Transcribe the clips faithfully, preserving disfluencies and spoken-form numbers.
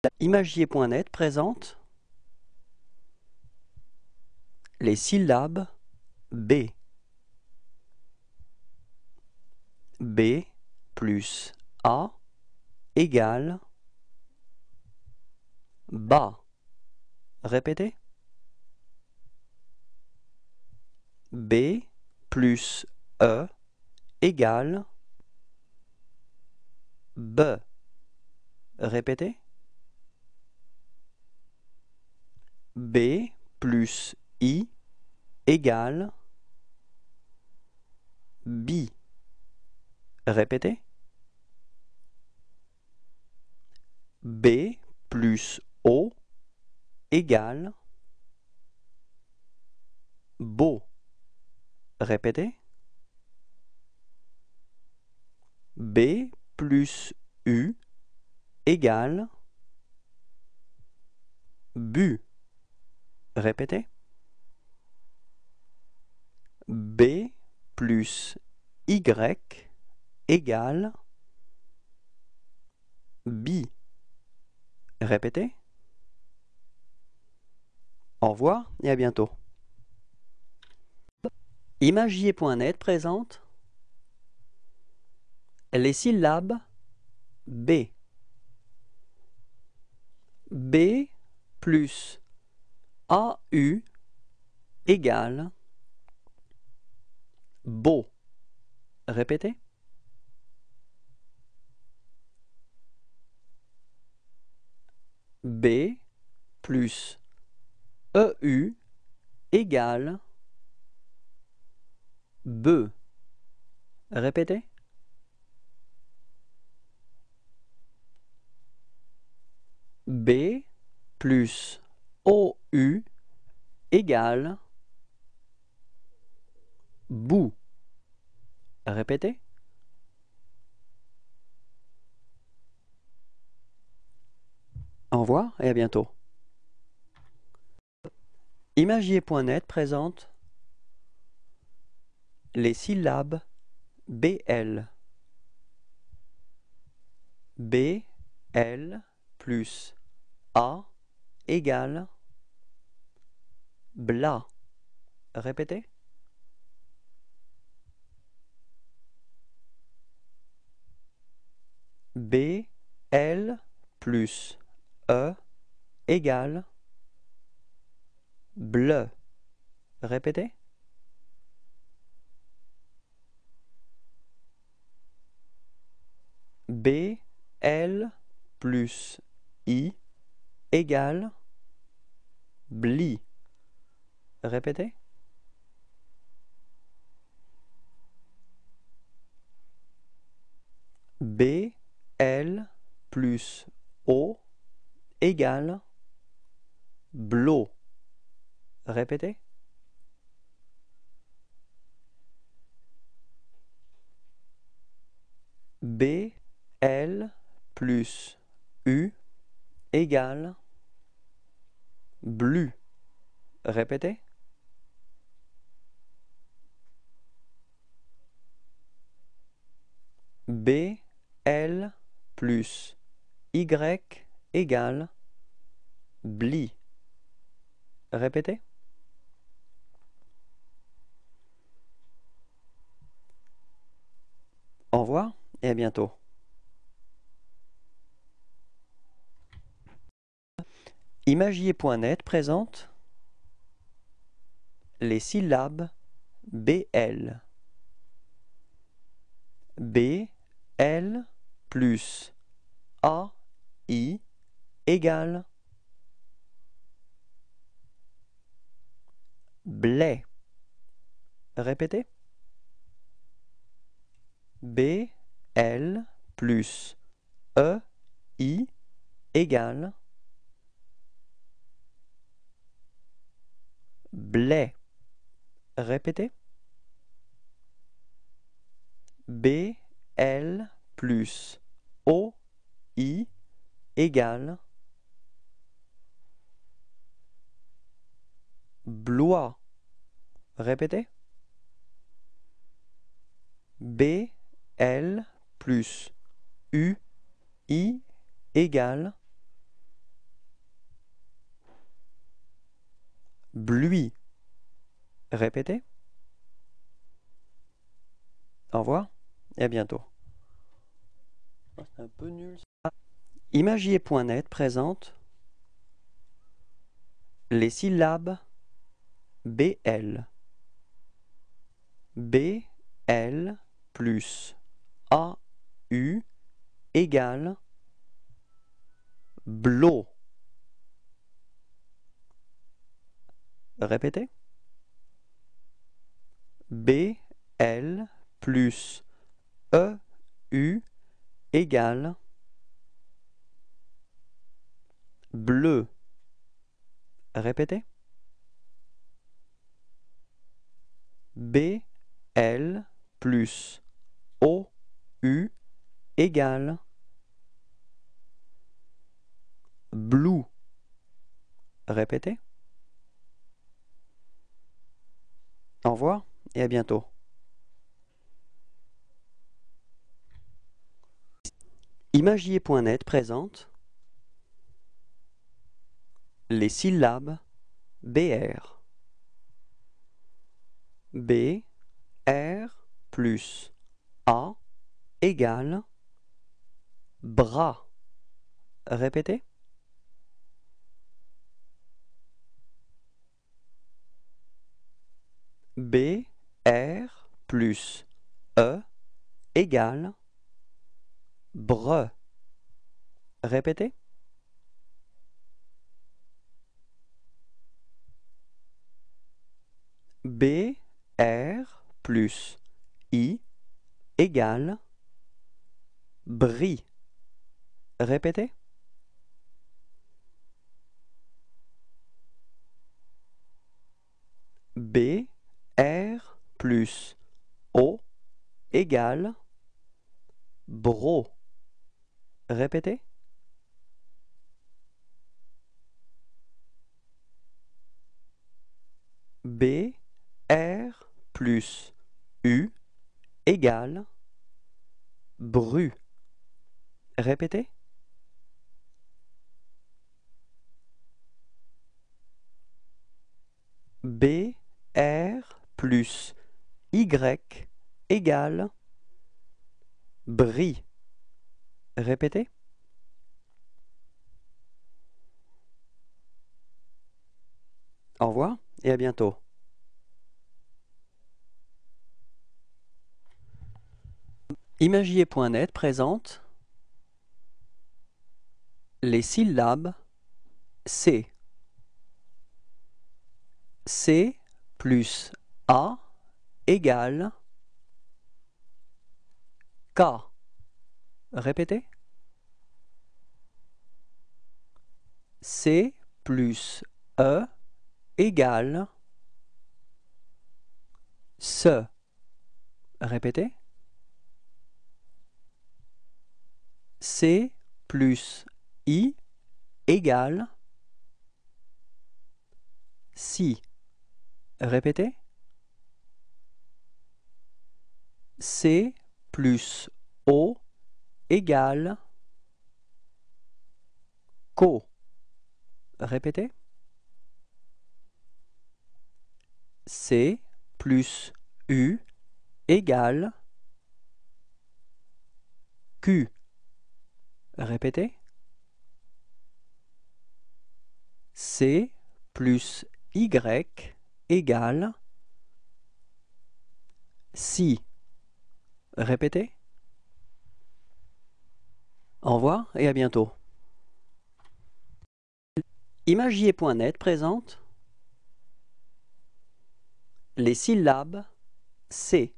Imagier point net présente les syllabes B. B plus A égale bas. Répétez. B plus E égale B. Répétez. B plus I égale bi. Répétez. B plus O égale beau. Répétez. B plus U égale bu. Répétez. B plus Y égale bi. Répétez. Au revoir et à bientôt. Imagier point net présente les syllabes B. B plus A U égale beau. Répétez. B plus E U égale bœuf. Répétez. B plus O U égale bout. Répétez. Au revoir et à bientôt. Imagier point net présente les syllabes B L. B L plus A égale blas. Répétez. B L plus E égale bleu. Répétez. B L plus I égale bli. Répétez. B L plus O égale blot. Répétez. B L plus U égale blu. Répétez. B L plus Y égale bli. Répétez. Au revoir et à bientôt. Imagier point net présente les syllabes B L. B L plus A I égale blé. Répétez. B L plus E I égale blé. Répétez. B L plus O I égale blois. Répétez. B L plus U I égale Bluie. Répétez. Au revoir et à bientôt. C'est un peu nul. Imagier point net présente les syllabes B L. B L plus A U égale blot. Répétez. B L plus E U égale bleu. Répétez. B L plus O U égale blue. Répétez. Au revoir et à bientôt. Imagier point net présente les syllabes B R. B R plus A égale bras. Répétez. B R plus E égale bre. Répétez. B R plus I égale bris. Répétez. B R plus O égale bro. Répétez. B R plus U égale bru. Répétez. B R plus Y égale bris. Répétez. Au revoir et à bientôt. Imagier point net présente les syllabes C. C plus A égale K. Répétez. C plus E égale se. Répétez. C plus I égale si. Répétez. C plus O égale co. Répétez. C plus U égale Q. Répétez. C plus Y égale si. Répétez. Au revoir et à bientôt. Imagier point net présente les syllabes C.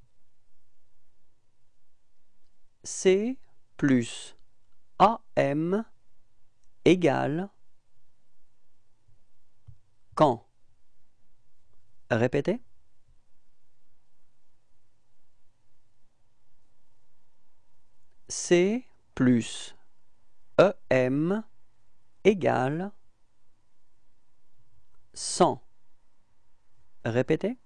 C plus A M égale quand. Répétez. C plus E M égale cent. Répétez.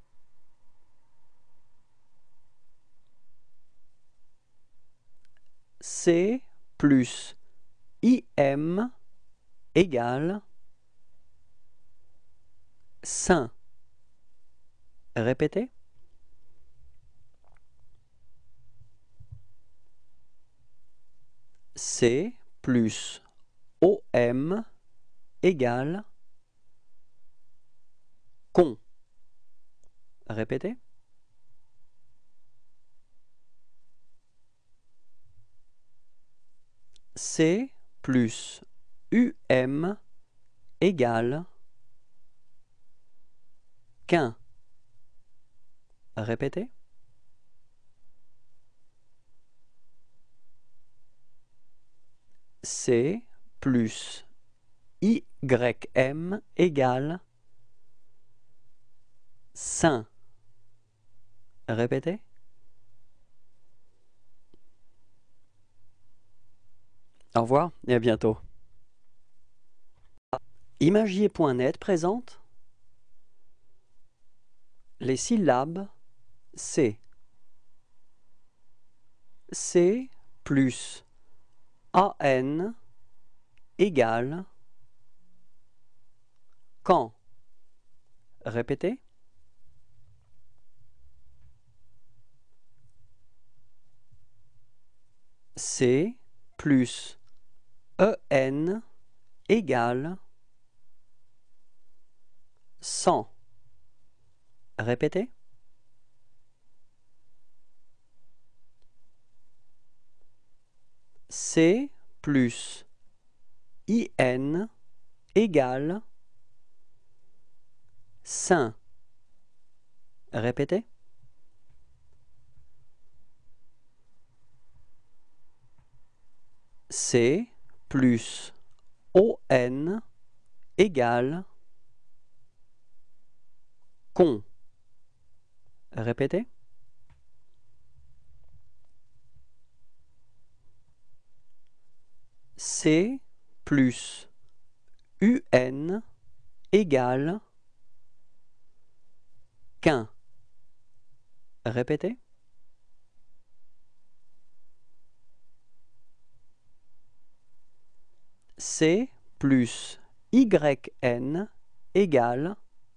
C plus I M égale Saint. Répétez. C plus O M égale con. Répétez. C plus U M égale qu'un. Répétez. C plus Y M égale saint. Répétez. Au revoir et à bientôt. Imagier point net présente les syllabes C. C plus A N égale quand. Répétez. C plus E N égale cent. Répétez. C plus I N égale saint. Répétez. C plus O N égale con. Répétez. C plus U N égale qu'un. Répétez. C plus Y N égale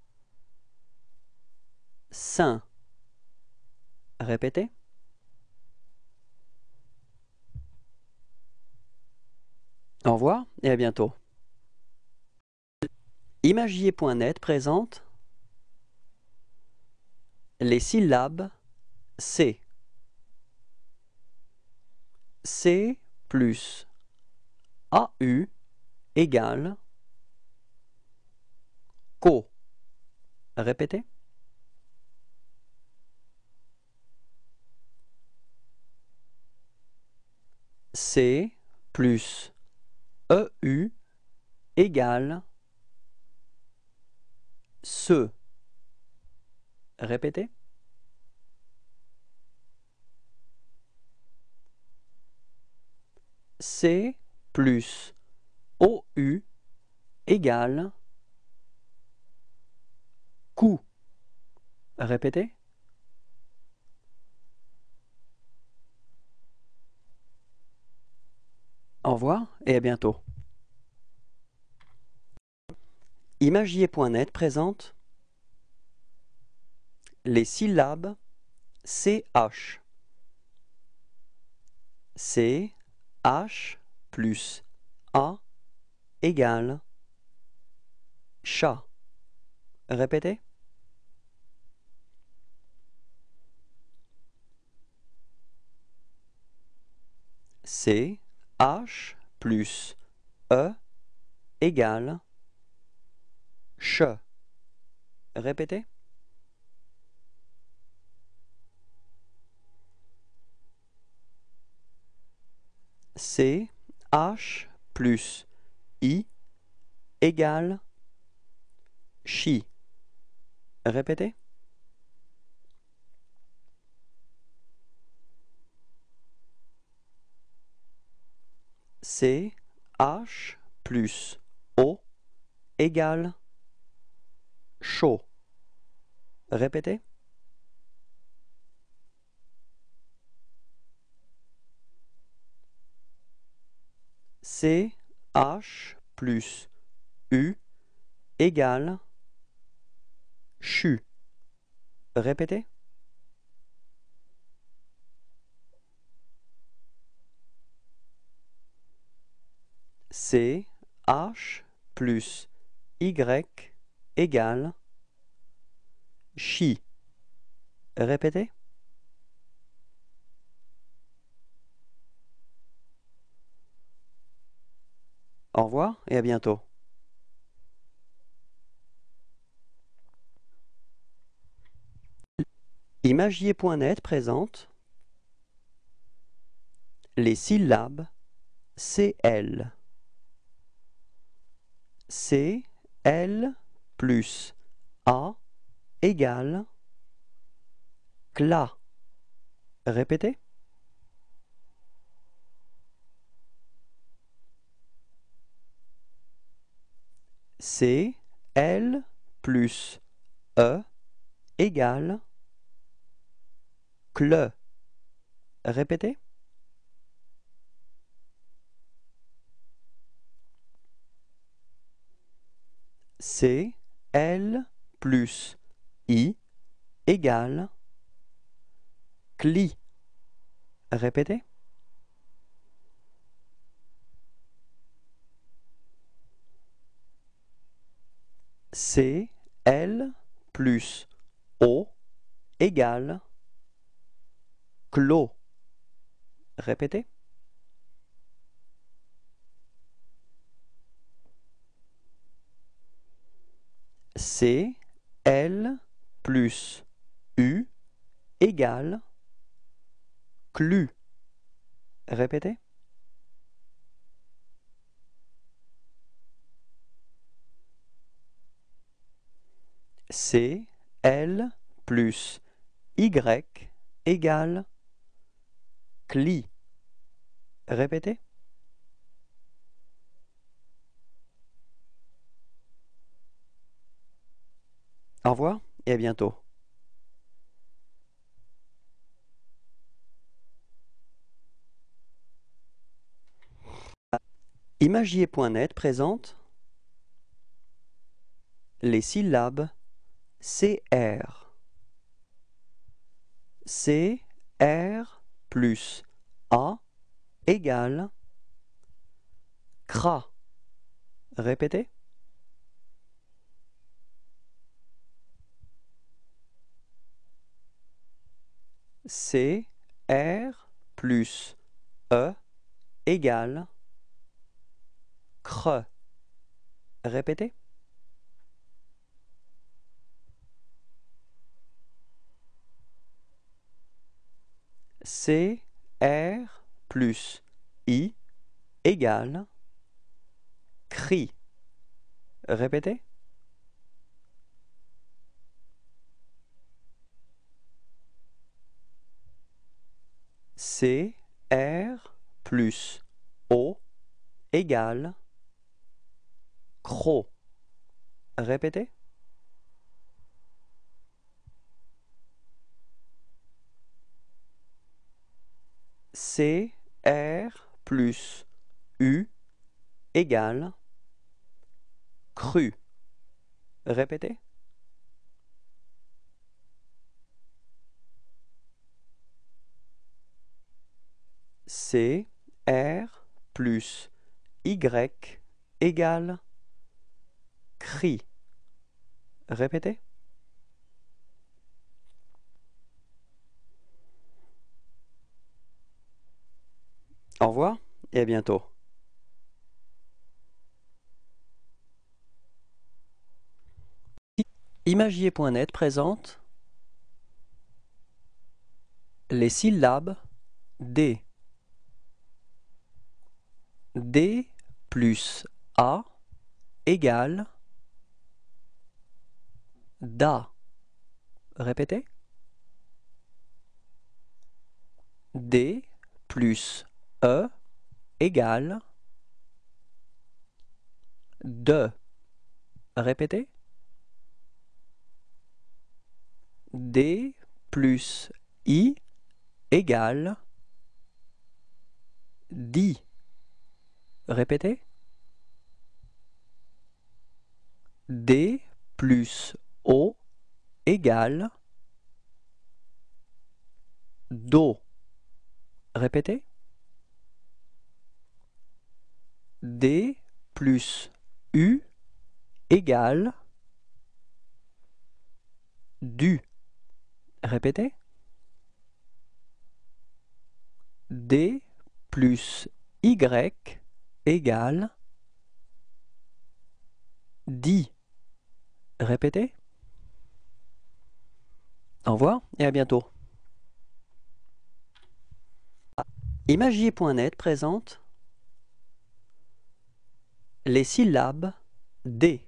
saint. Répétez. Au revoir et à bientôt. Imagier point net présente les syllabes C. C plus A U égale co. Répétez. C plus E U égale ce. Répétez. C plus O U égale coup. Répétez. Au revoir et à bientôt. Imagier point net présente les syllabes C H. C H plus A égale chat. Répétez. C H plus E égale che. Répétez. C H plus I égale chi. Répétez. C H plus O égale chaud. Répétez. C H plus U égale chu. Répétez. C, H plus Y égale chi. Répétez. Au revoir et à bientôt. Imagier point net présente les syllabes C L. C L plus A égale cla. Répétez. C L plus E égale cle. Répétez. C L plus I égale cli. Répétez. C L plus O égale clos. Répétez. C L plus U égale clu. Répétez. C L plus Y égale cli. Répétez. Au revoir et à bientôt. Imagier point net présente les syllabes C R. C R plus A égale cra. Répétez. C R plus E égale cre. Répétez. C R plus I égale cri. Répétez. C R plus O égale cro. Répétez. C R plus U égale cru. Répétez. C R plus Y égale cri. Répétez. Au revoir et à bientôt. Imagier point net présente les syllabes D. D plus A égale da. Répétez. D plus E égale de. Répétez. D plus I égale di. Répétez. D plus O égale Do. Répétez. D plus U égale Du. Répétez. D plus Y égale Di. Répétez. Au revoir et à bientôt. Imagier point net présente les syllabes D.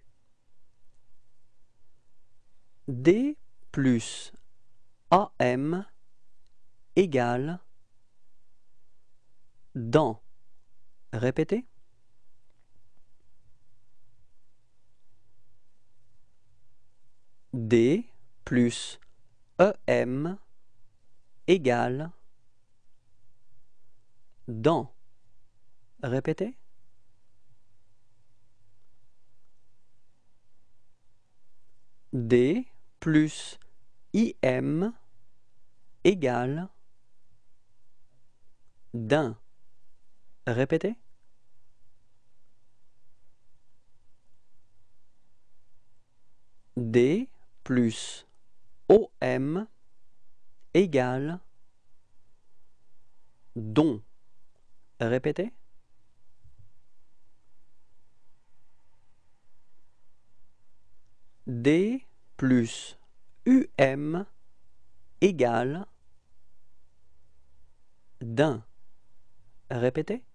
D plus A M égale dans. Répétez. D plus E M égale dans. Répétez. D plus I M égale d'un. Répétez. D plus O M égale dont. Répétez. D plus U M égale d'un. Répétez.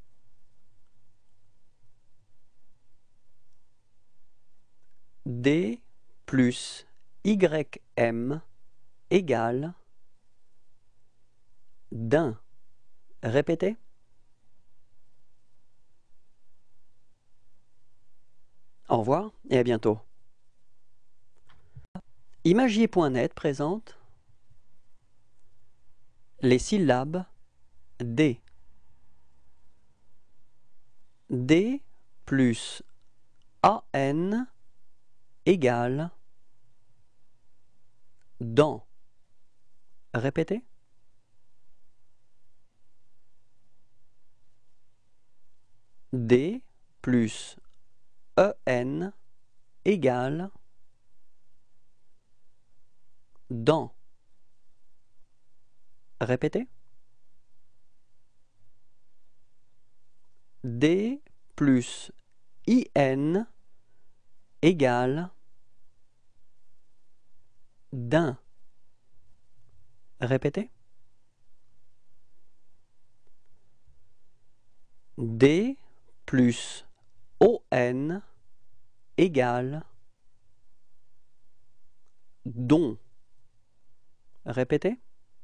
D plus Y M égale d'un. Répétez. Au revoir et à bientôt. Imagier point net présente les syllabes D. D plus A N égale dans. Répétez. D plus E N égale dans. Répétez. D plus I N égale d'un. Répétez. D plus O N égale dont. Répétez.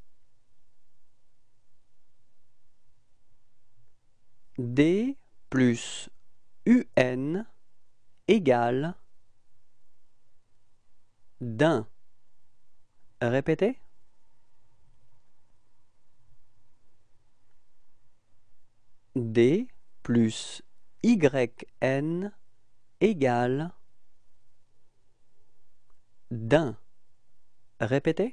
D plus U N égale d'un. Répétez. D plus Y N égale d'un. Répétez.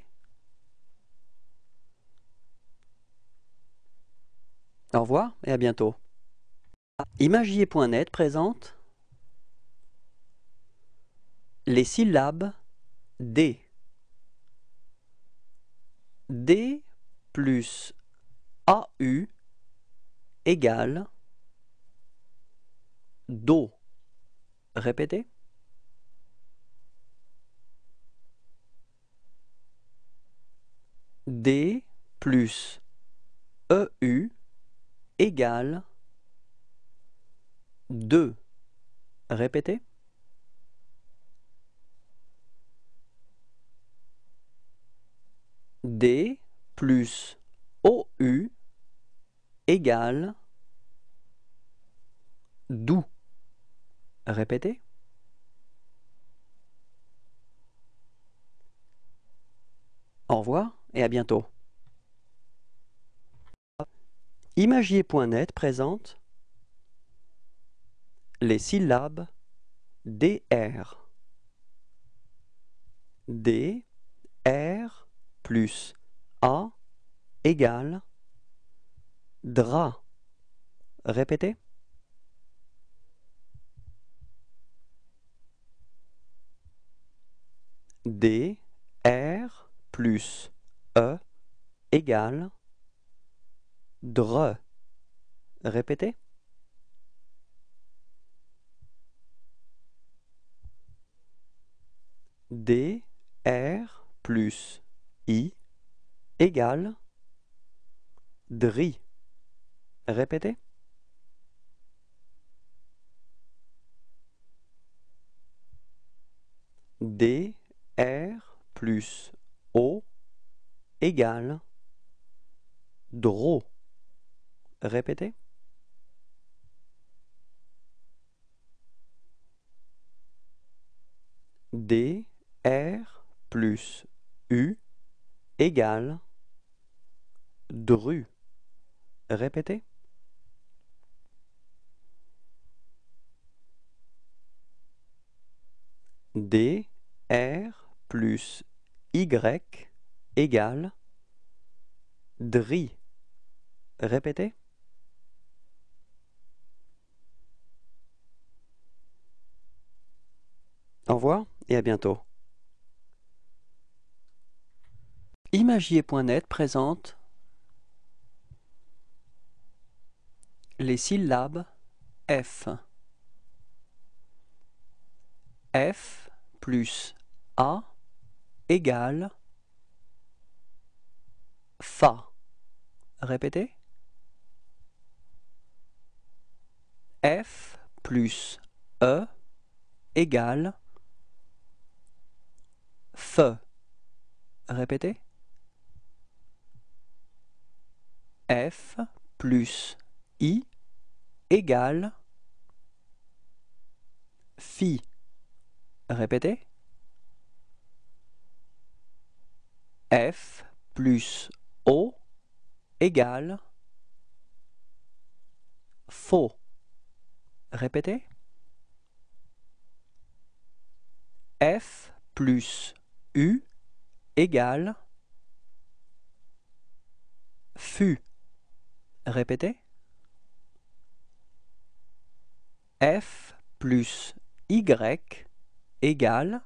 Au revoir et à bientôt. Imagier point net présente les syllabes D. D plus A U égale Do. Répétez. D plus E U égale deux. Répétez. D plus O U égale d'où. Répétez. Au revoir et à bientôt. Imagier point net présente les syllabes D R. D, R plus A égale drap. Répétez. D, R plus E égale dre. Répétez. D, R plus I égale dri. Répétez. D, R plus O égale dro. Répétez. D, R plus U égale dru. Répétez. D, R plus Y égale dri. Répétez. Au revoir et à bientôt. Imagier point net présente les syllabes F. F plus A égale Fa. Répétez. F plus E égale Fe. Répétez. F plus I égale Fi. Répétez. F plus O égale Faux. Répétez. F plus U égale Fu. Répétez. F plus Y égale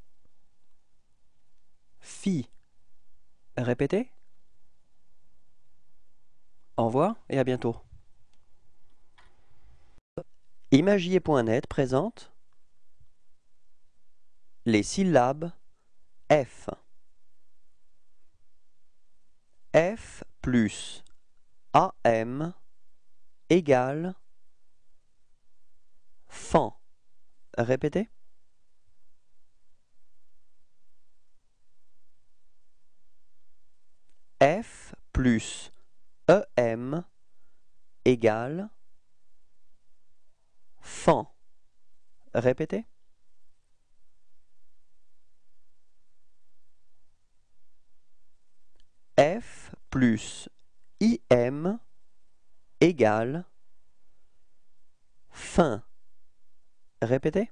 Phi. Répétez. Au revoir et à bientôt. Imagier point net présente les syllabes F. F plus A M égale fan. Répétez. F plus E M égale fan. Répétez. F plus I M égale fin. Répétez.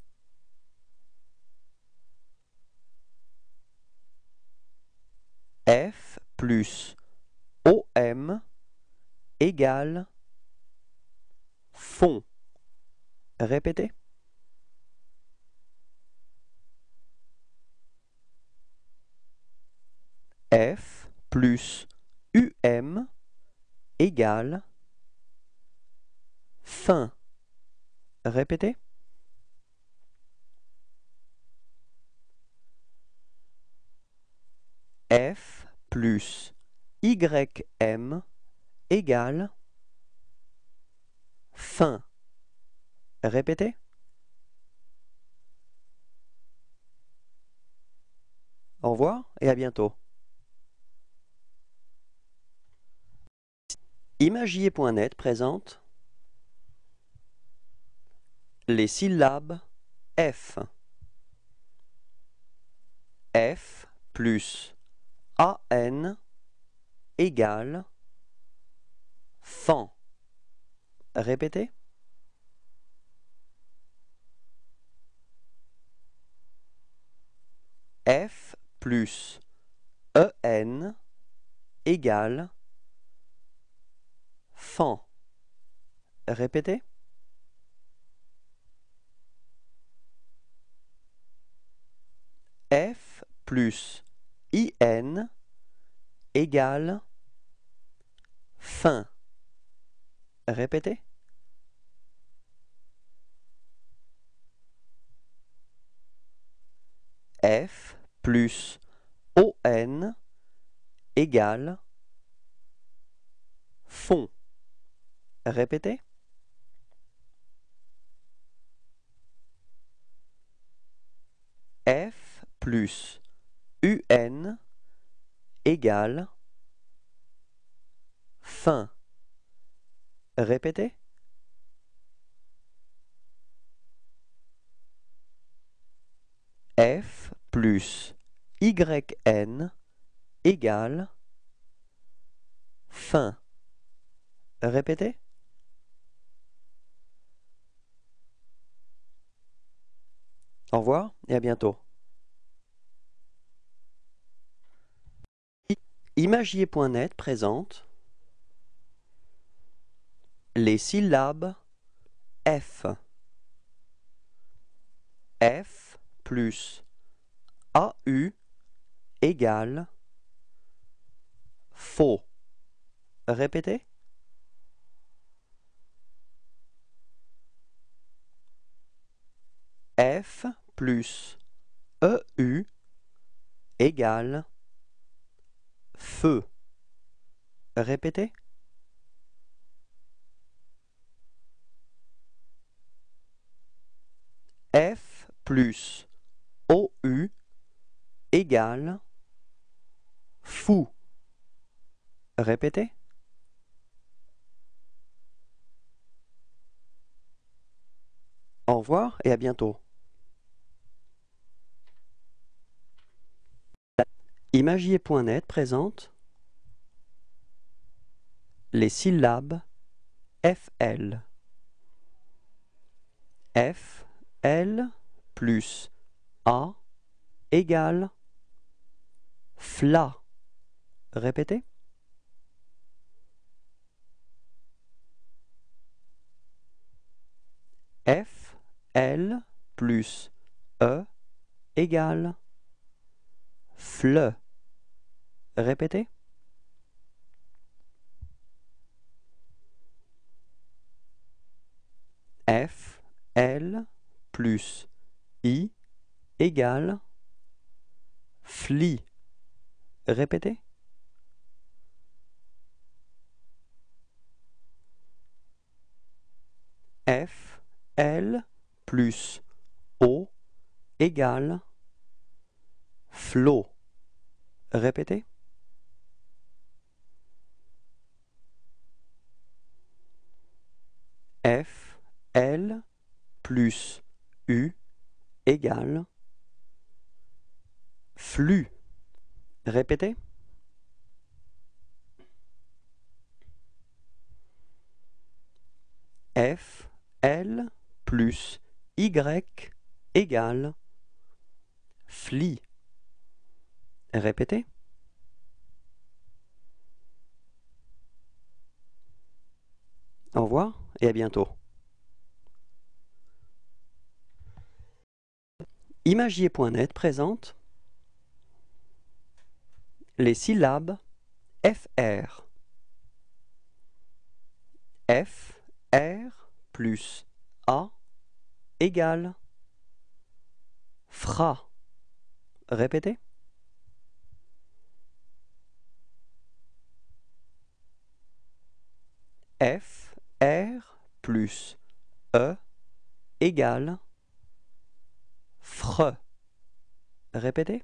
F plus O M égale fond. Répétez. F plus U M égale fin. Répétez. F plus Y M égale fin. Répétez. Au revoir et à bientôt. Imagier point net présente les syllabes F. F plus A N égale fan. Répétez. F plus en égale fan. Répétez. F plus in égale fin. Répétez. F plus on égale fond. Répétez. F plus un égale fin. Répétez. F plus yn égale fin. Répétez. Au revoir et à bientôt. Imagier point net présente les syllabes F. F plus A U égale faux. Répétez. F plus E U égale feu. Répétez. F plus O U égale fou. Répétez. Au revoir et à bientôt. Imagier point net présente les syllabes F L. F L plus A égale fla. Répétez. F L plus E égale fleu. Répétez. F L plus I égale fli. Répétez. F L plus O égale flot. Répétez. F L plus U égale flux. Répétez. F L plus Y égale fli. Répétez. Au revoir et à bientôt. Imagier point net présente les syllabes F R. F R plus A égale fra. Répétez. F R plus E égale fre. Répétez.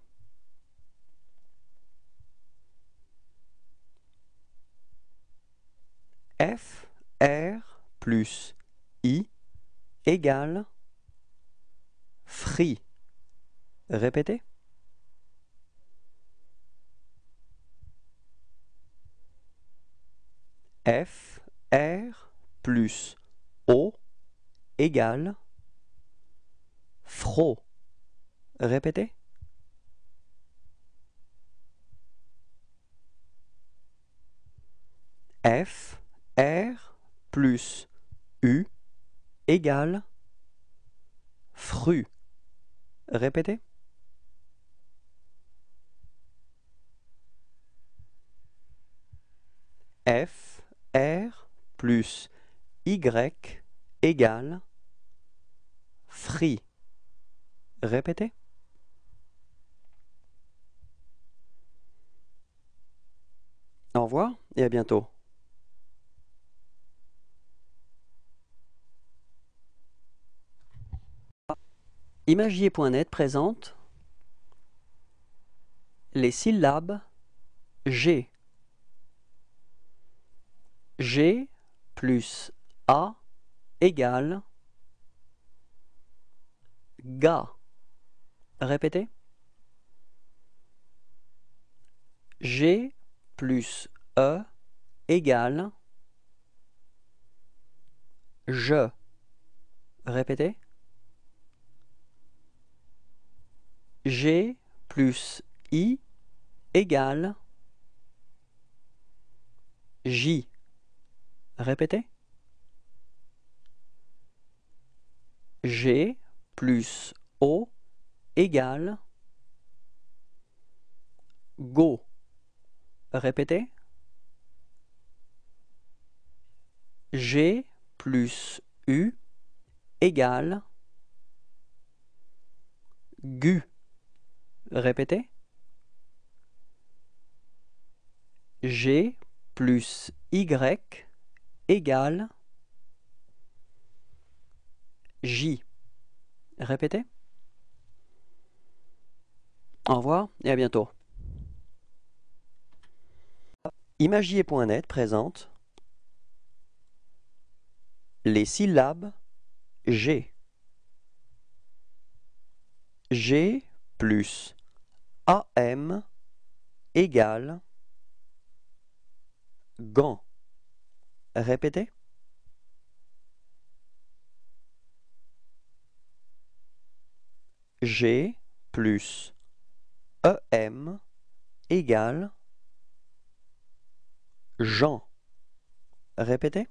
F R plus I égale free. Répétez. F R plus O égale fro. Répétez. F, R plus U égale fru. Répétez. F, R plus Y égale fri. Répétez. Au revoir et à bientôt. Imagier point net présente les syllabes G. G plus A égale ga. Répétez. G plus E égale je. Répétez. G plus I égale J. Répétez. G plus O égale go. Répétez. G plus U égale gu. Répétez. G plus Y égale J. Répétez. Au revoir et à bientôt. Imagier point net présente les syllabes G. G plus A M égale gant. Répétez. G plus E M égale Jean. Répétez.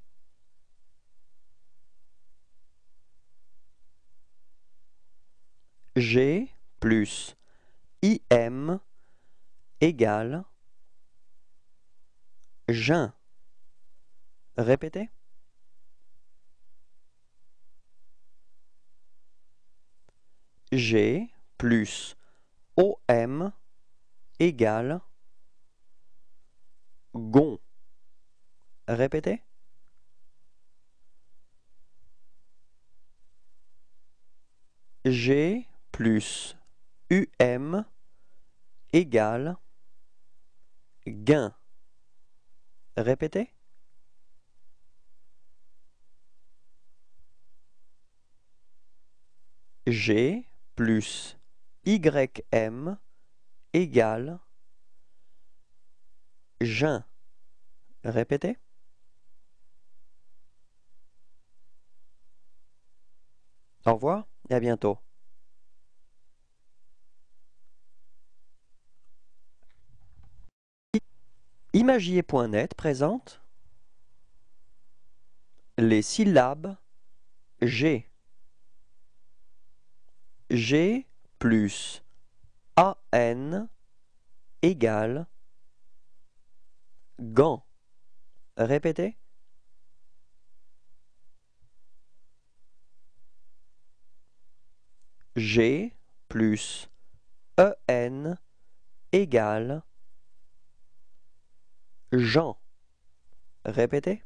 G plus I M égale Jean. Répétez. G plus O M égale gon. Répétez. G plus U M égale gain. Répétez. G plus Y M égale Jean. Répétez. Au revoir et à bientôt. Imagier point net présente les syllabes G. G plus A N égale gant. Répétez. G plus E N égale Jean. Répétez.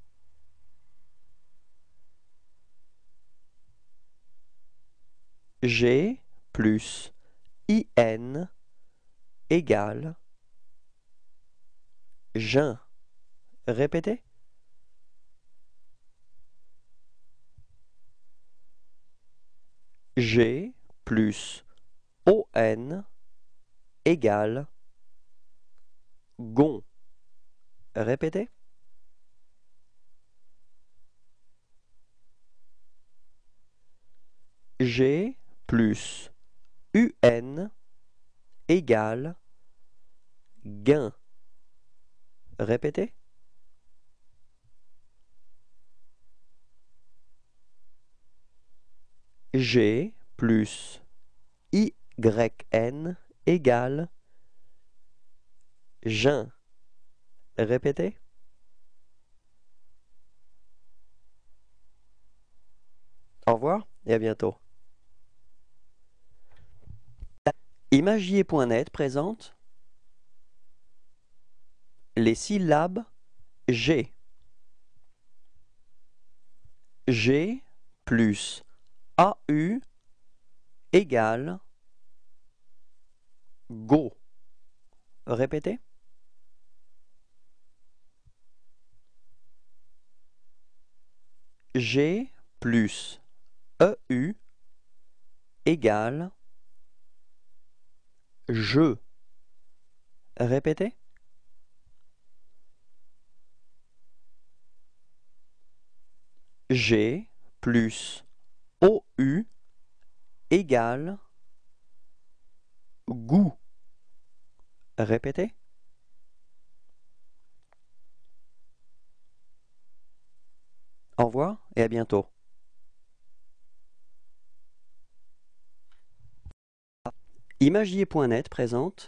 G plus I N égale Jean. Répétez. G plus O N égale gon. Répétez. G plus U N égale gain. Répétez. G plus Y N égale Gin. Répétez. Au revoir et à bientôt. Imagier point net présente les syllabes G. G plus A U égale go. Répétez. G plus E U égale je. Répétez. G plus O U égale goût. Répétez. Au revoir et à bientôt. Imagier point net présente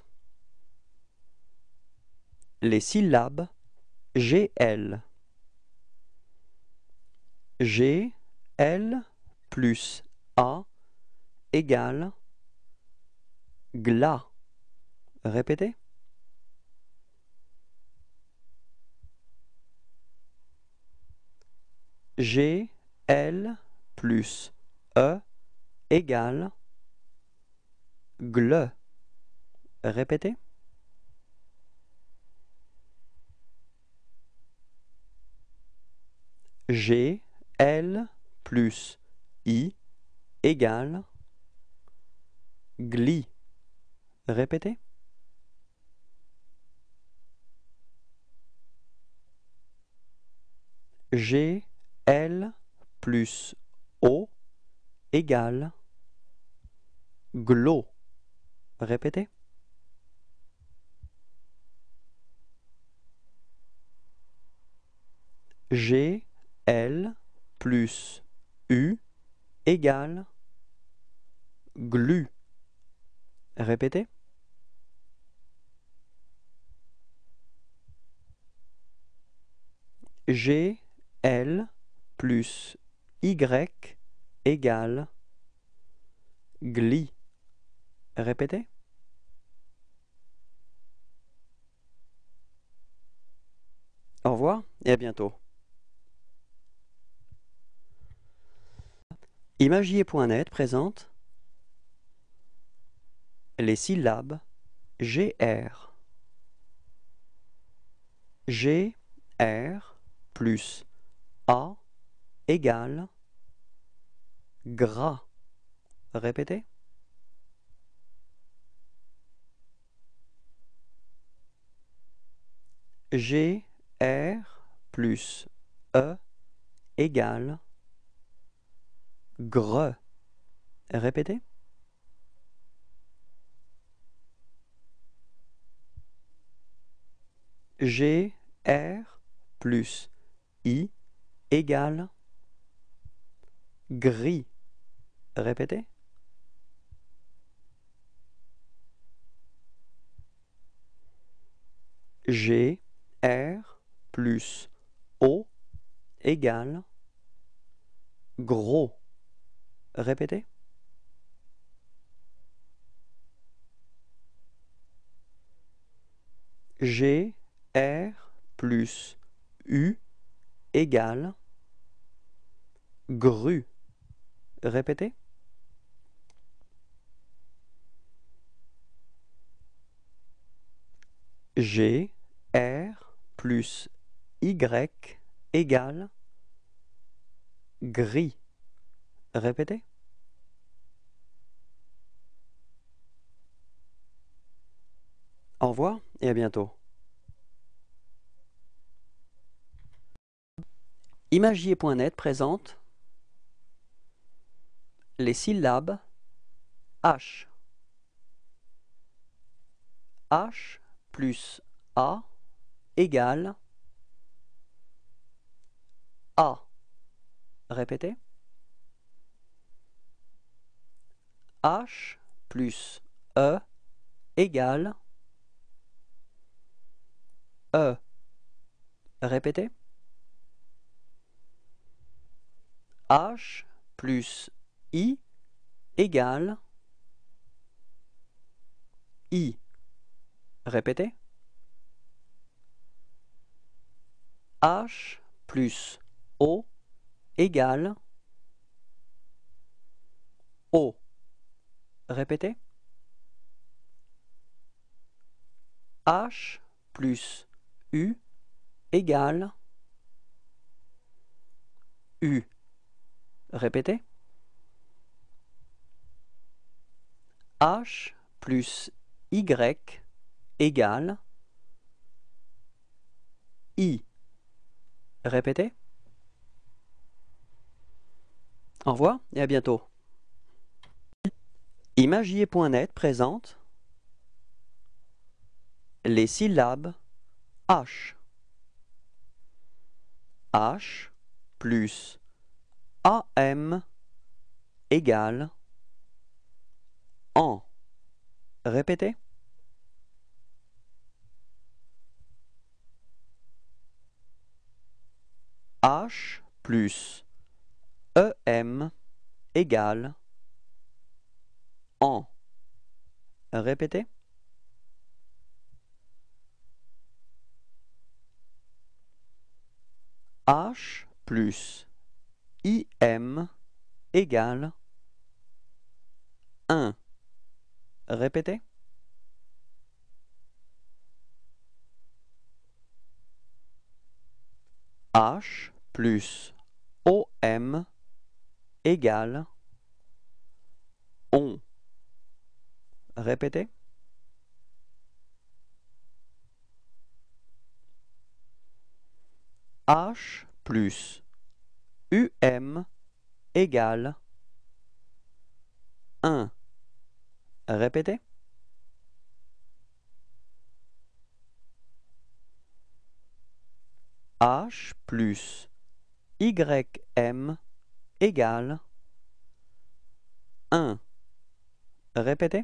les syllabes G L. G L plus A égale glas. Répétez. G L plus E égale gle. Répétez. G L plus I égale gli. Répétez. G L plus O égale glo. Répétez. G L plus U égale glu. Répétez. G L plus Y égale gli. Répétez. Au revoir et à bientôt. Imagier point net présente les syllabes G R. G R plus A égale gras. Répétez. G R plus E égale gre. Répétez. G R plus I égale gris. Répétez. G R plus O égale gros. Répétez. G R plus U égale gru. Répétez. G R plus Y égale gris. Répétez. Au revoir et à bientôt. Imagier point net présente les syllabes H. H plus A égale A. Répétez. H plus E égale E. Répétez. H plus I égale I. Répétez. H plus O égale O. Répétez. H plus U égale U. Répétez. H plus Y égale I. Répétez. Au revoir et à bientôt. Imagier point net présente les syllabes H. H plus A M égale en. Répétez. H plus E M égale en. Répétez. H plus I M égale un. Répétez. H plus O M égale on. Répétez. H plus U M égale un. Répétez. H plus Y M égale un. Répétez.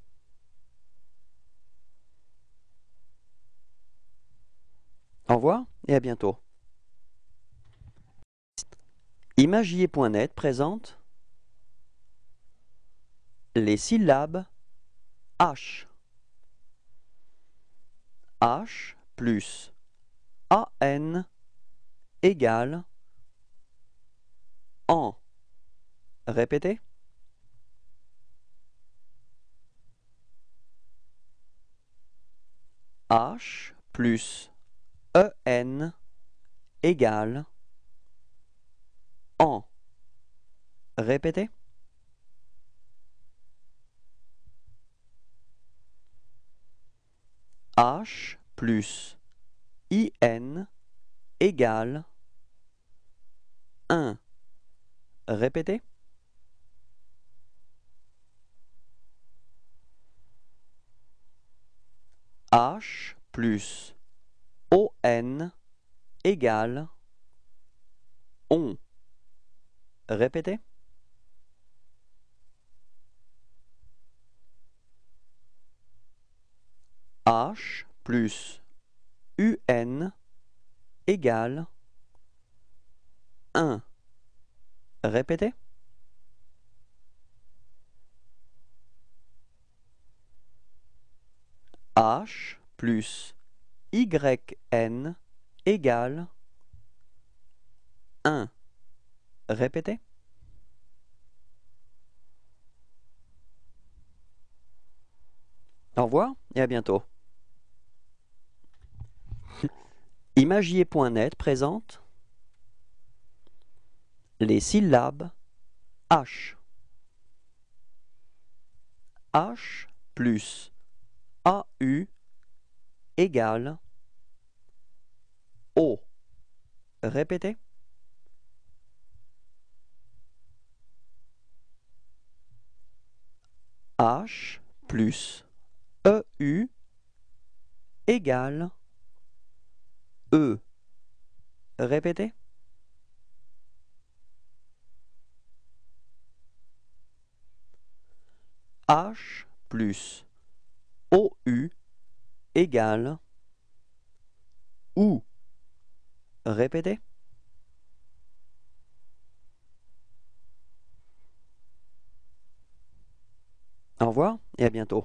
Au revoir et à bientôt. Imagier point net présente les syllabes H. H plus A N égale en. Répétez. H plus E N égale en. Répétez. H plus I N égale un. Répétez. H plus O N égale on. Répétez. H plus U N égale un. Répétez. H plus Y N égale un. Répétez. Au revoir et à bientôt. Imagier point net présente les syllabes H. H plus A U égale O. Répétez. H plus E U égale E. Répétez. H plus O U égale OU. Répétez. Au revoir et à bientôt.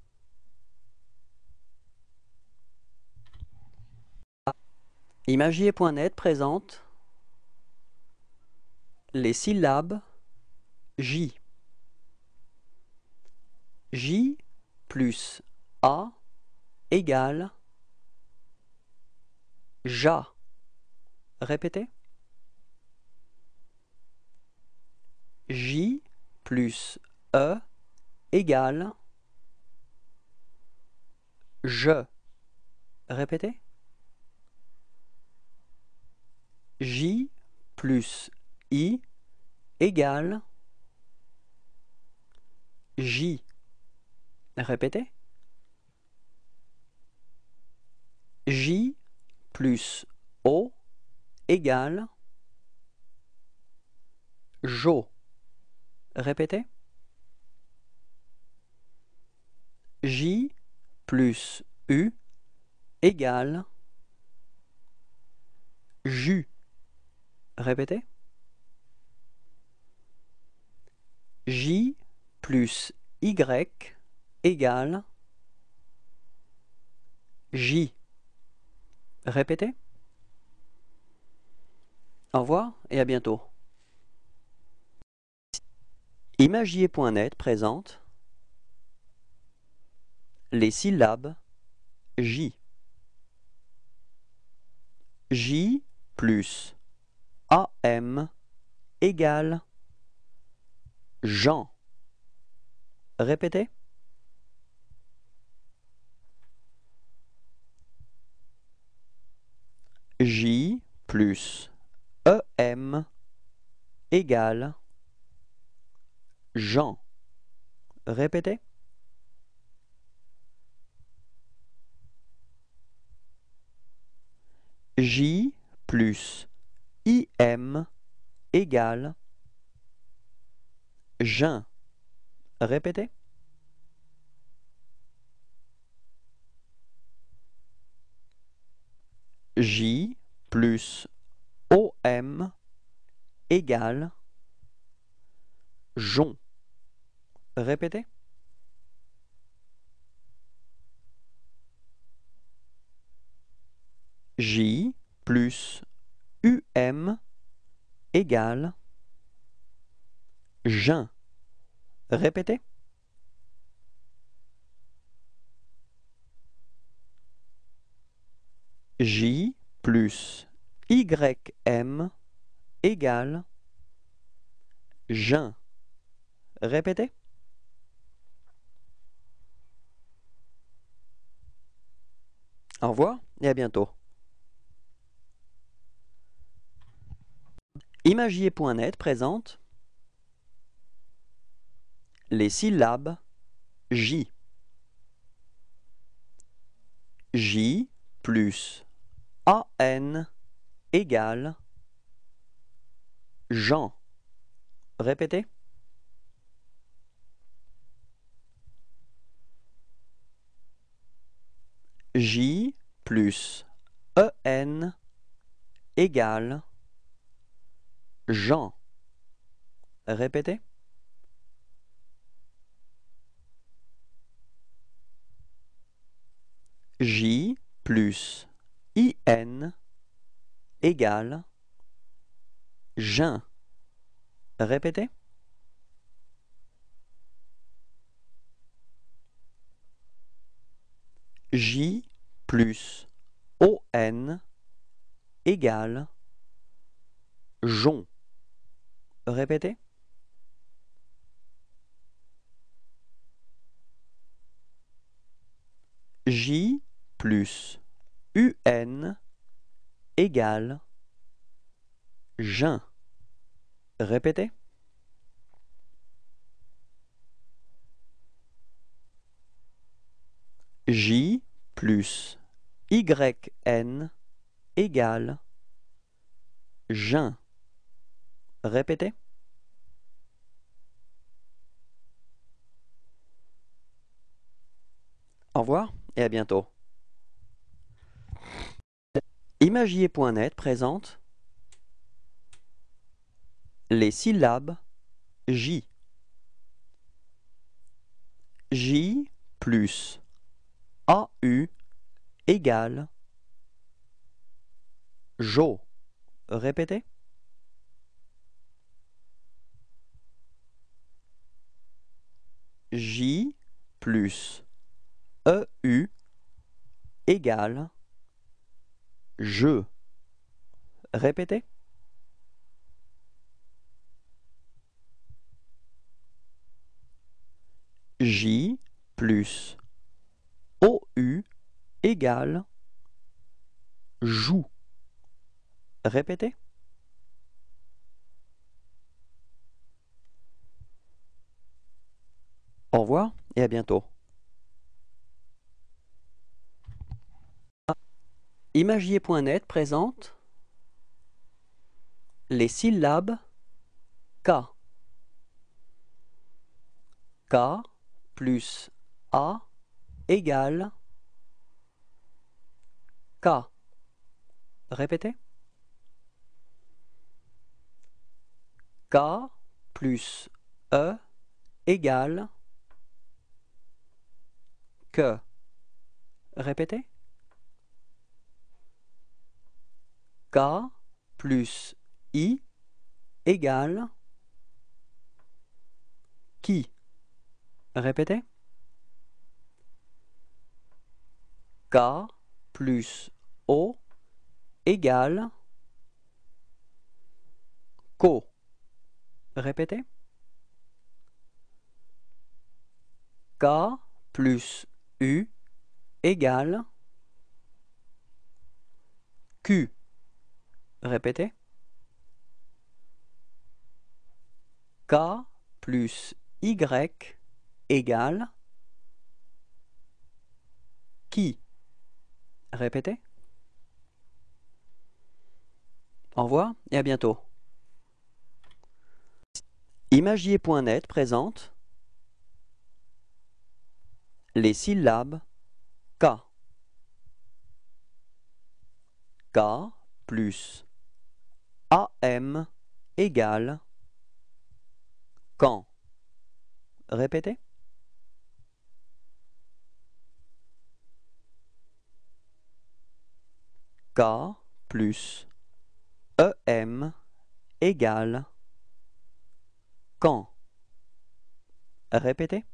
Imagier point net présente les syllabes J. J plus A égale Ja. Répétez. J plus E égale Je. Répétez. J plus I égale J. Répétez. J plus O égale Jo. Répétez. J plus U égale Jus. Répétez. J plus Y égale J. Répétez. Au revoir et à bientôt. Imagier point net présente les syllabes J. J plus A M égale Jean. Répétez. J plus E M égale Jean. Répétez. J plus I M égale Jean. Répétez. J plus O M égale Jon. Répétez. J plus U M égale Jean. Répétez. J plus Y M égale Jean. Répétez. Au revoir et à bientôt. Imagier point net présente les syllabes J. J plus A N égale Jean. Répétez. J plus E N égale Jean. Répétez. J plus I N égale Jean. Répétez. J plus O N égale Jon. Répétez. J plus U N égale Jean. Répétez. J plus Y N égale Jean. Répétez. Au revoir et à bientôt. Imagier point net présente les syllabes J. J plus A U égale Jo. Répétez. J plus E U égale je. Répétez. J plus O U égale joue. Répétez. Au revoir et à bientôt. Imagier point net présente les syllabes K. K plus A égale K. Répétez. K plus E égale que. Répétez. K plus I égale qui. Répétez. K plus O égale co. Répétez. K plus U égale Q. Répétez. K plus Y égale qui. Répétez. Au revoir et à bientôt. Imagier point net présente les syllabes K. K plus A M égale quand. Répétez. K plus E M égale quand. Répétez.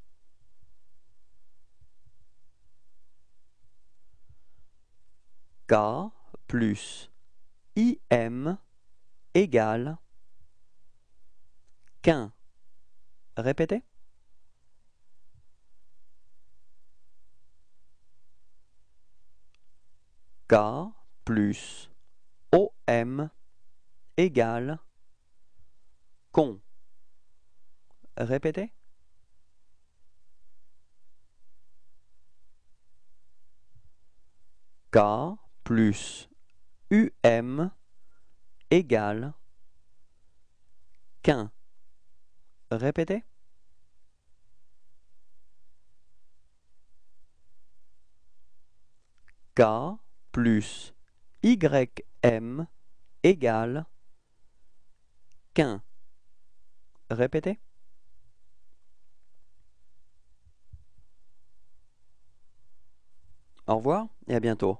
K plus I M égale qu'un. Répétez. K plus O M égale con. Répétez. K plus U M égale qu'un. Répétez. K plus Y M égale qu'un. Répétez. Au revoir et à bientôt.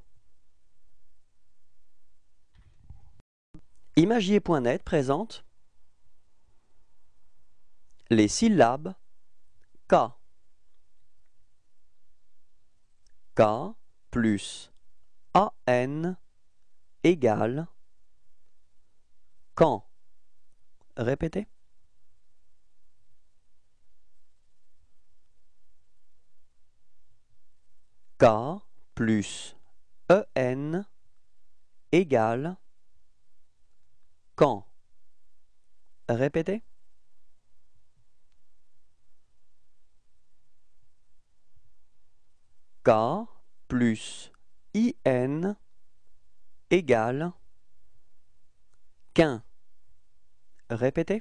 Imagier point net présente les syllabes K. K plus A N égale quand. Répétez. K plus E N égale quand. Répétez. K plus I N égale qu'un. Répétez.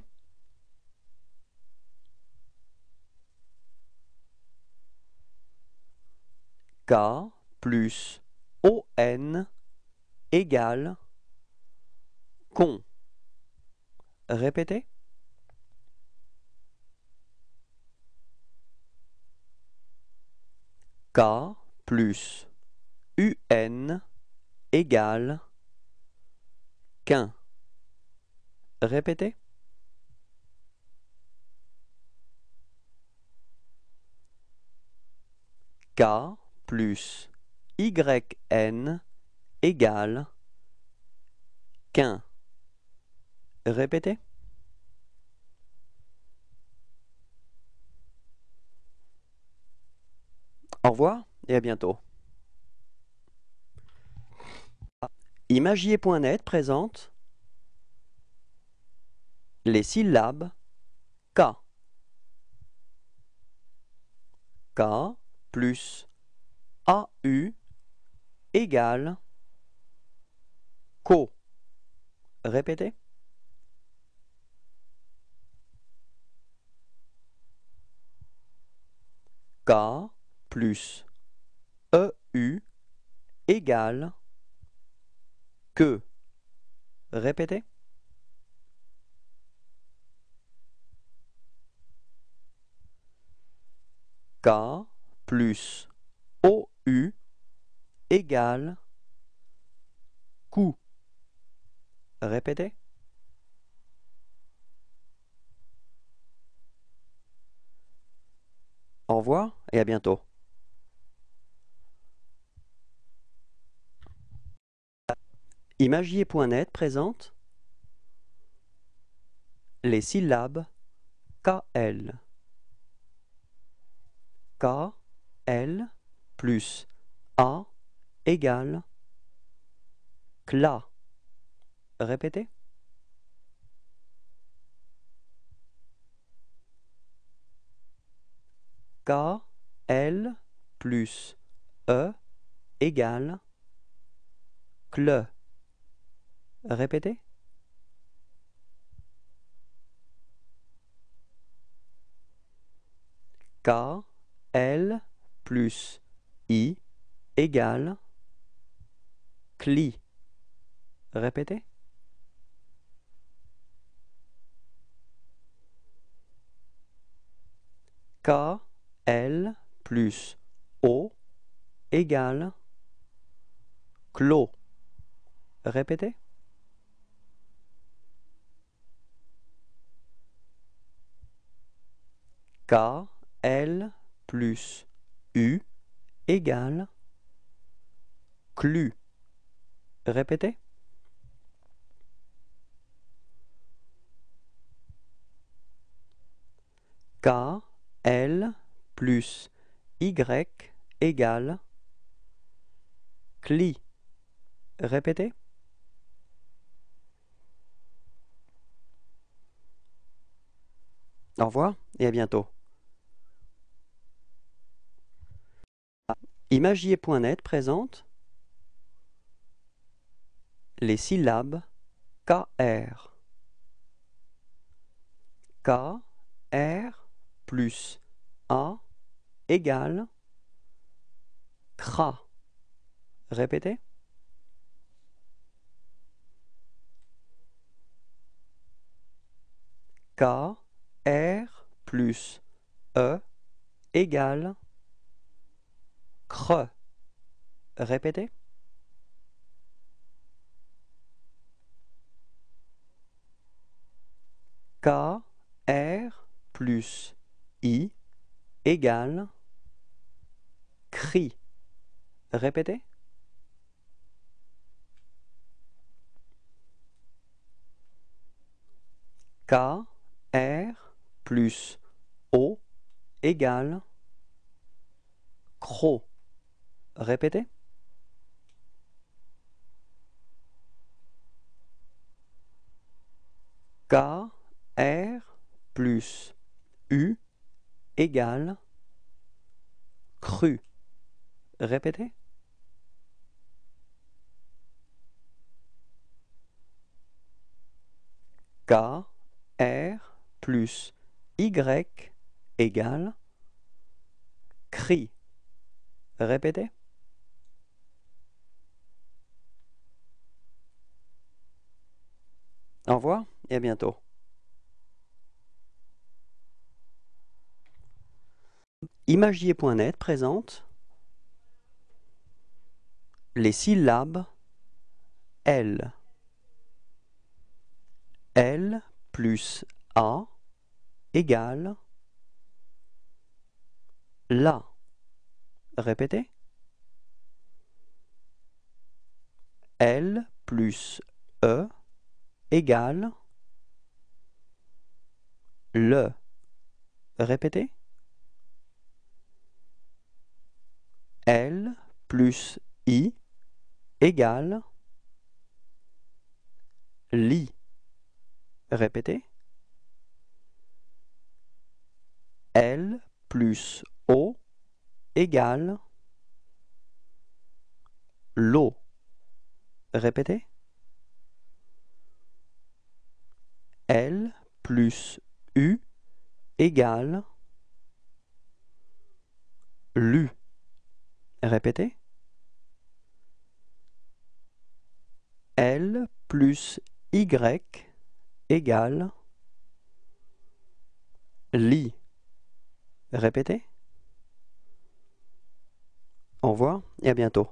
K plus O N égale con. Répétez. K plus U N égale qu'un. Répétez. K plus Y N égale qu'un. Répétez. Au revoir et à bientôt. Imagier point net présente les syllabes K. K plus A U égale co. Répétez. K plus E U égale que. Répétez. K plus O U égale cou. Répétez. Au revoir et à bientôt. Imagier point net présente les syllabes K L. K L plus A égale cla. Répétez. K L plus E égale cle. Répétez. K L plus I égale cli. Répétez. K L plus O égale clos. Répétez. K L plus U égale clu. Répétez. K L plus Y égale cli. Répétez. Au revoir et à bientôt. Imagier point net présente les syllabes K R. K R plus A égale cra. Répétez. K R plus E égale cre. Répétez. K R plus I égale cri. Répétez. K R plus O égale cro. Répétez. K R plus U égale cru. Répétez. K R plus Y égale cri. Répétez. Au revoir et à bientôt. Imagier point net présente les syllabes L. L plus A égale la. Répétez. L plus E égale le. Répétez. L plus I égale li. Répétez. L plus O égale l'eau. Répétez. L plus U égale l'U. Répétez. L plus Y égale li. Répétez. Au revoir et à bientôt.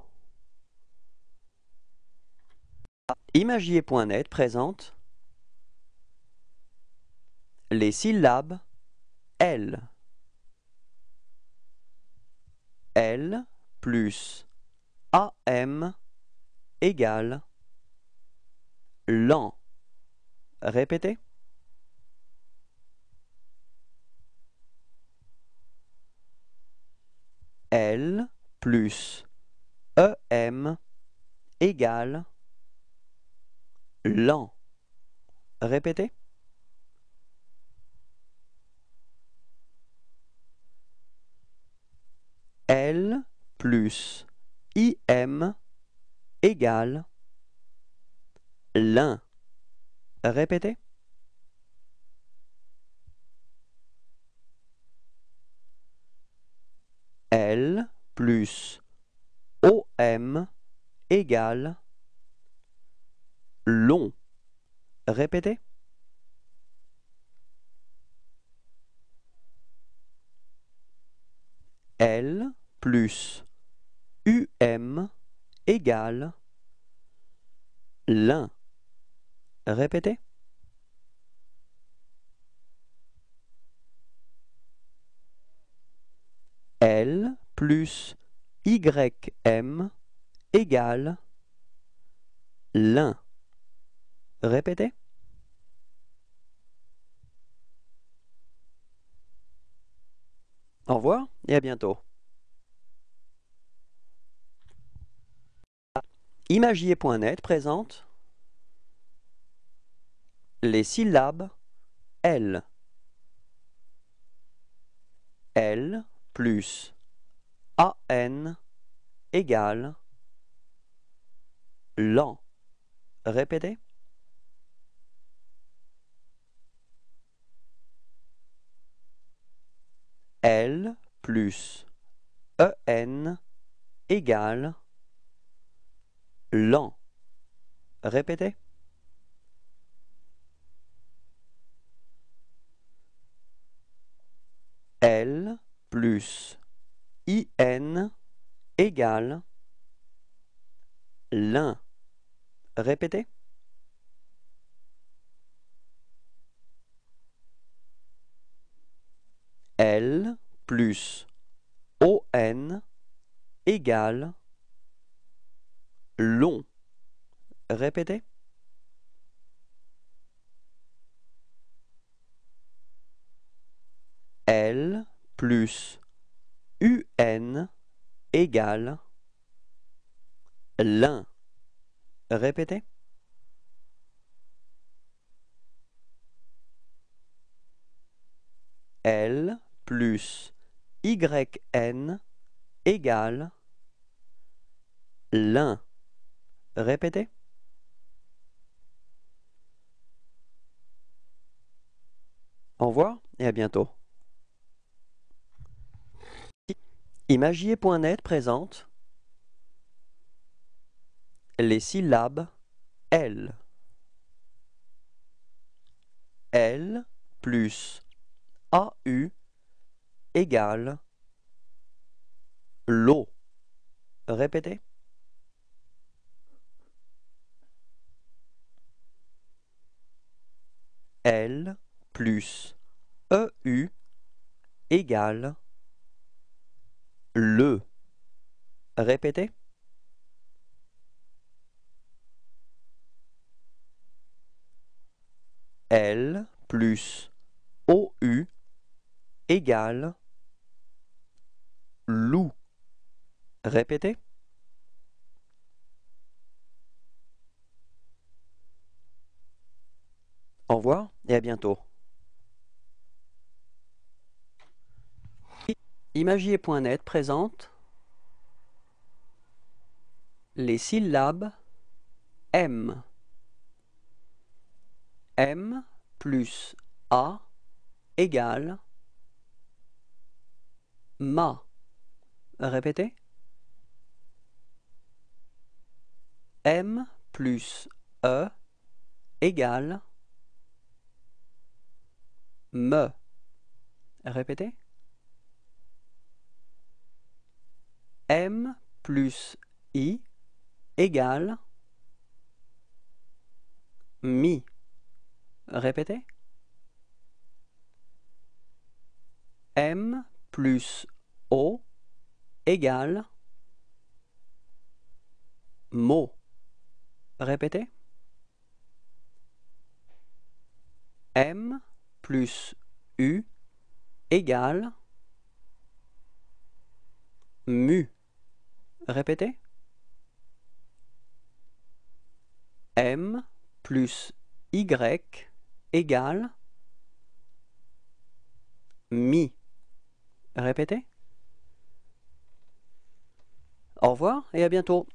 Imagier point net présente les syllabes L. L plus A M égale lan. Répétez. L plus E M égale lan. Répétez. L plus I M égale lin. Répétez. L plus O M égale long. Répétez. L plus U M égale lin. Répétez. L plus Y M égale lin. Répétez. Au revoir et à bientôt. Imagier point net présente les syllabes L. L plus A N égale lan. Répétez. L plus E N égale lan. Répétez. L plus I N égale lin. Répétez. L plus O N égale long. Répétez. L plus U N égale lin. Répétez. L plus Y N égale lin. Répétez. Au revoir et à bientôt. Imagier point net présente les syllabes L. L plus A U égale l'eau. Répétez. L plus E U égale le. Répétez. L plus O U égale loup. Répétez. Au revoir et à bientôt. Imagier point net présente les syllabes M. M plus A égale ma. Répétez. M plus E égale me. Répétez. M plus I égale mi. Répétez. M plus O égale mot. Répétez. M plus U égale mu. Répétez. M plus Y égale mi. Répétez. Au revoir et à bientôt.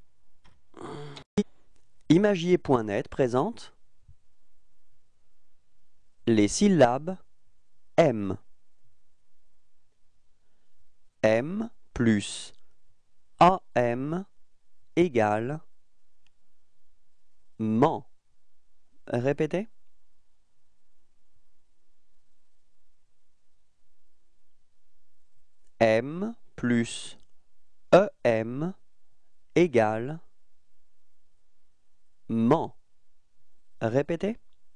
Imagier point net présente les syllabes M. M plus A M égale man. Répétez. M plus E M égale man. Répétez.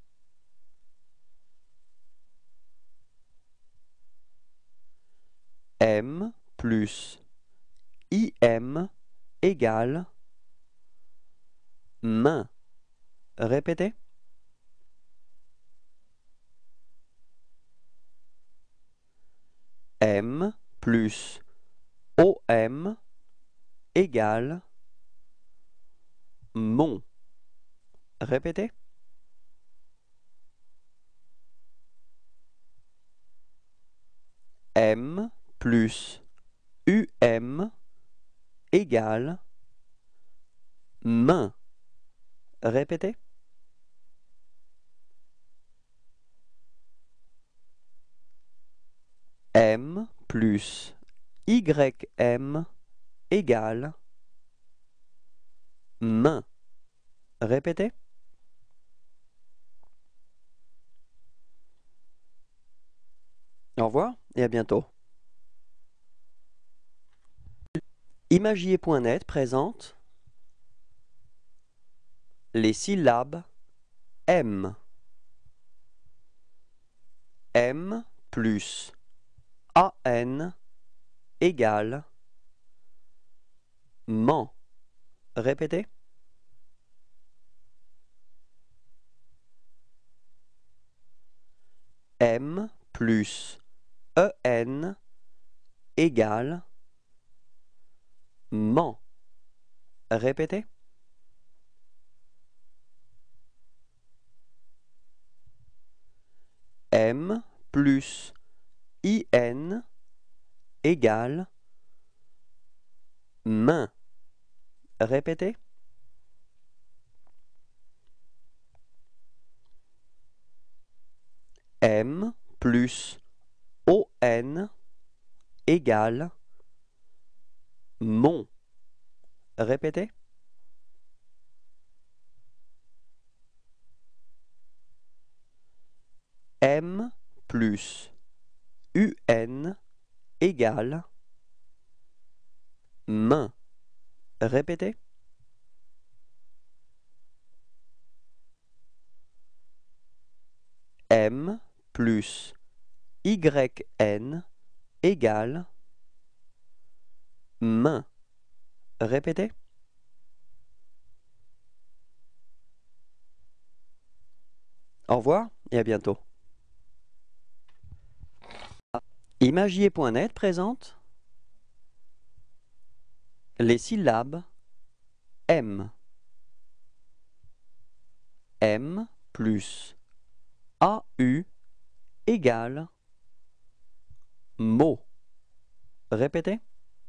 M plus I M égale main. Répétez. M plus O M égale mon. Répétez. M plus U M égale main. Répétez. M plus Y M égale main. Répétez. Au revoir et à bientôt. Imagier point net présente les syllabes M. M plus A N égale man. Répétez. M plus E N égale man. Répétez. M plus I N égale main. Répétez. M plus O N égale mon. Répétez. M plus U N égale main. Répétez. M plus Y N égale main. Répétez. Au revoir et à bientôt. Imagier point net présente les syllabes M. M plus A U égale mot. Répétez.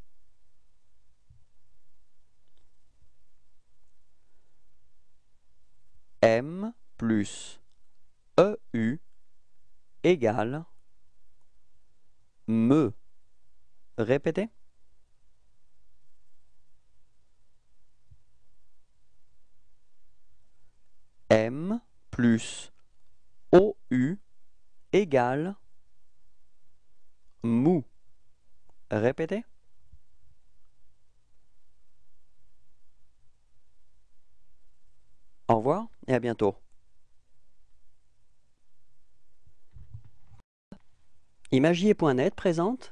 M plus E U égale me. Répétez. M plus O U égale mou. Répétez. Au revoir et à bientôt. Imagier point net présente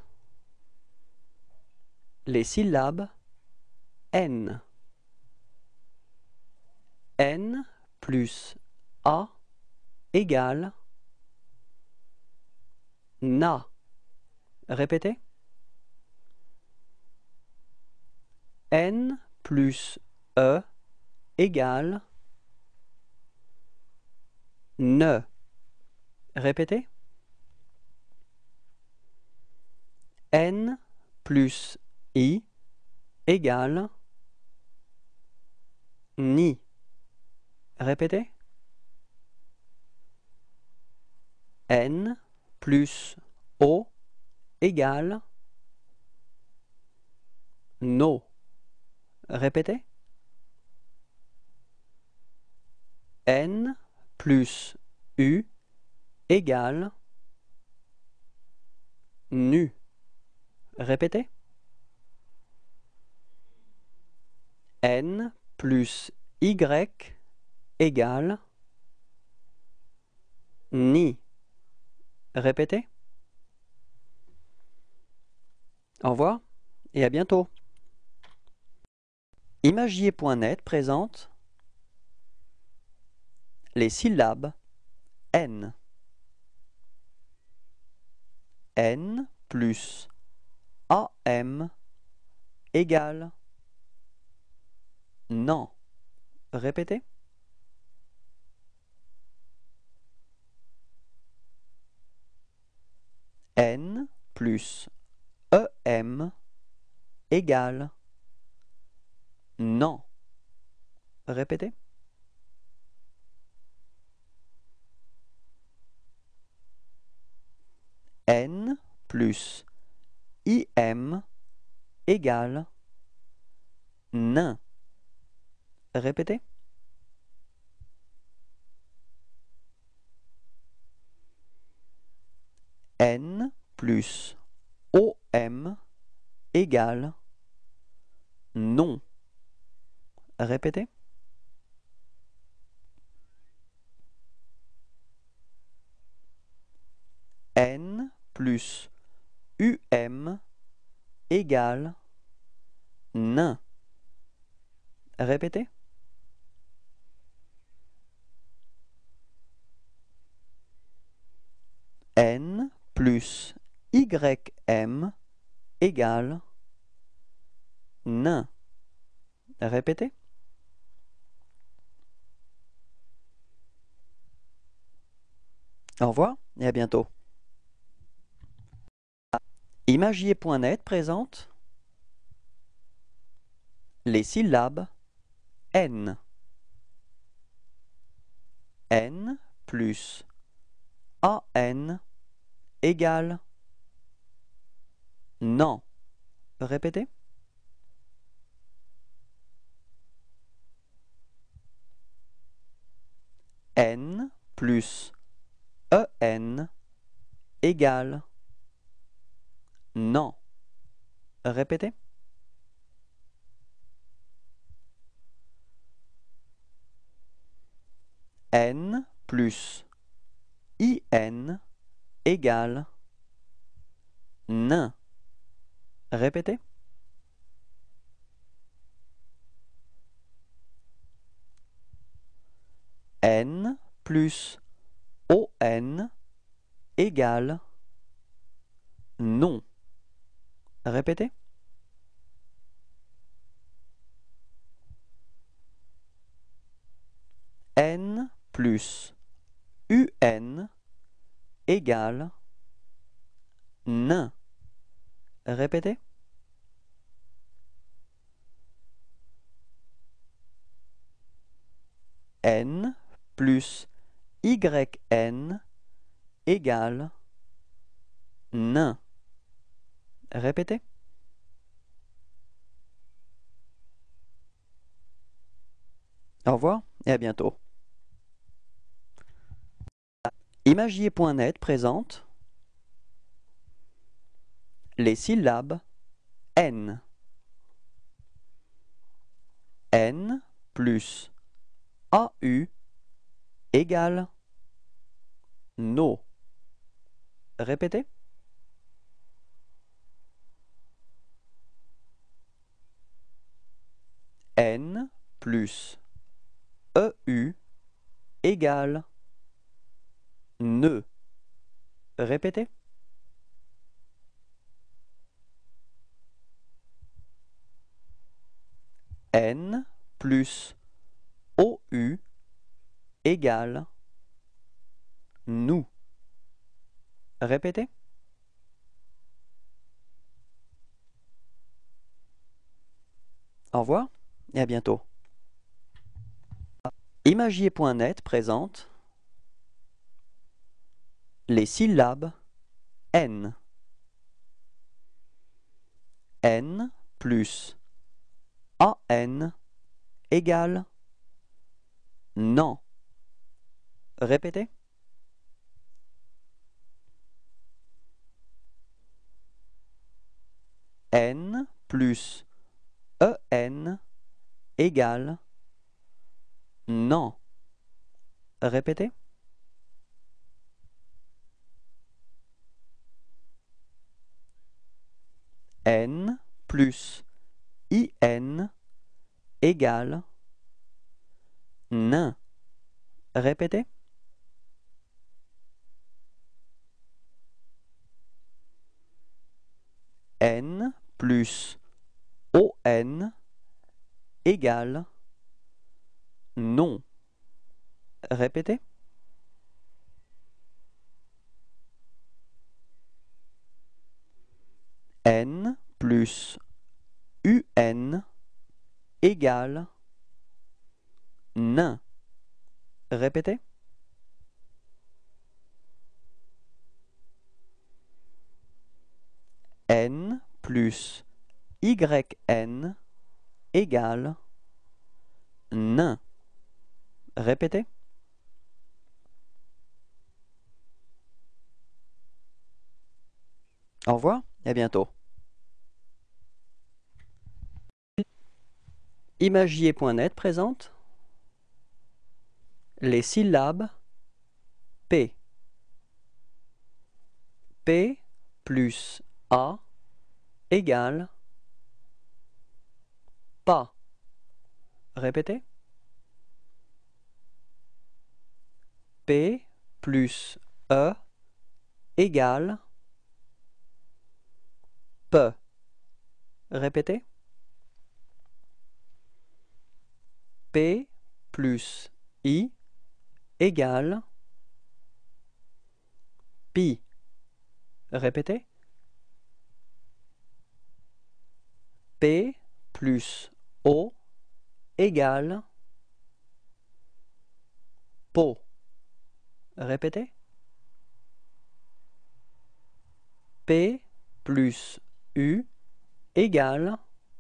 les syllabes N. N plus A égale na. Répétez. N plus E égale ne. Répétez. N plus I égale ni. Répétez. N plus O égale no. Répétez. N plus U égale nu. Répétez. N plus Y égale ni. Répétez. Au revoir et à bientôt. Imagier point net présente les syllabes N. N plus A M égale non. Répétez. N plus E M égale non. Répétez. N plus I M égale nain. Répétez. N plus O M égale non. Répétez. N plus U M égale nain. Répétez. N plus Y M égale nain. Répétez. Au revoir et à bientôt. Imagier point net présente les syllabes N. N plus A N égale non. Répétez. N plus en égale non. Répétez. N plus in égale nain. Répétez. N plus on égale non. Répétez. N plus un égale nain. Répétez. N plus yn égale nain. Répétez. Au revoir et à bientôt. Imagier point net présente les syllabes N. N plus A U égale no. Répétez. N plus E U égale ne. Répétez. N plus O U égale nous. Répétez. Au revoir et à bientôt. Imagier point net présente les syllabes N. N plus A N égale non. Répétez. N plus en égale non. Répétez. N plus in égale nain. Répétez. N plus on égale non. Répétez. N plus un égale nain. Répétez. N plus yn égale nain. Répétez. Au revoir et à bientôt. Imagier point net présente les syllabes P. P plus A égale pas. Répétez. P plus E égale peu. Répétez. P plus I égale pi. Répétez. P plus O égale pot. Répétez. P plus U égale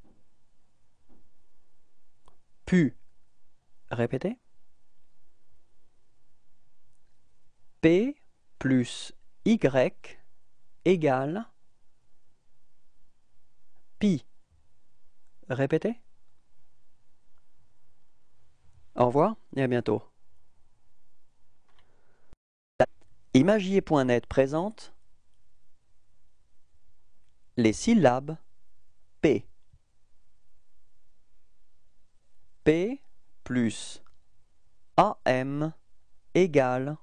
pu. Répétez. P plus Y égale pi. Répétez. Au revoir et à bientôt. Imagier point net présente les syllabes P. P plus A M égale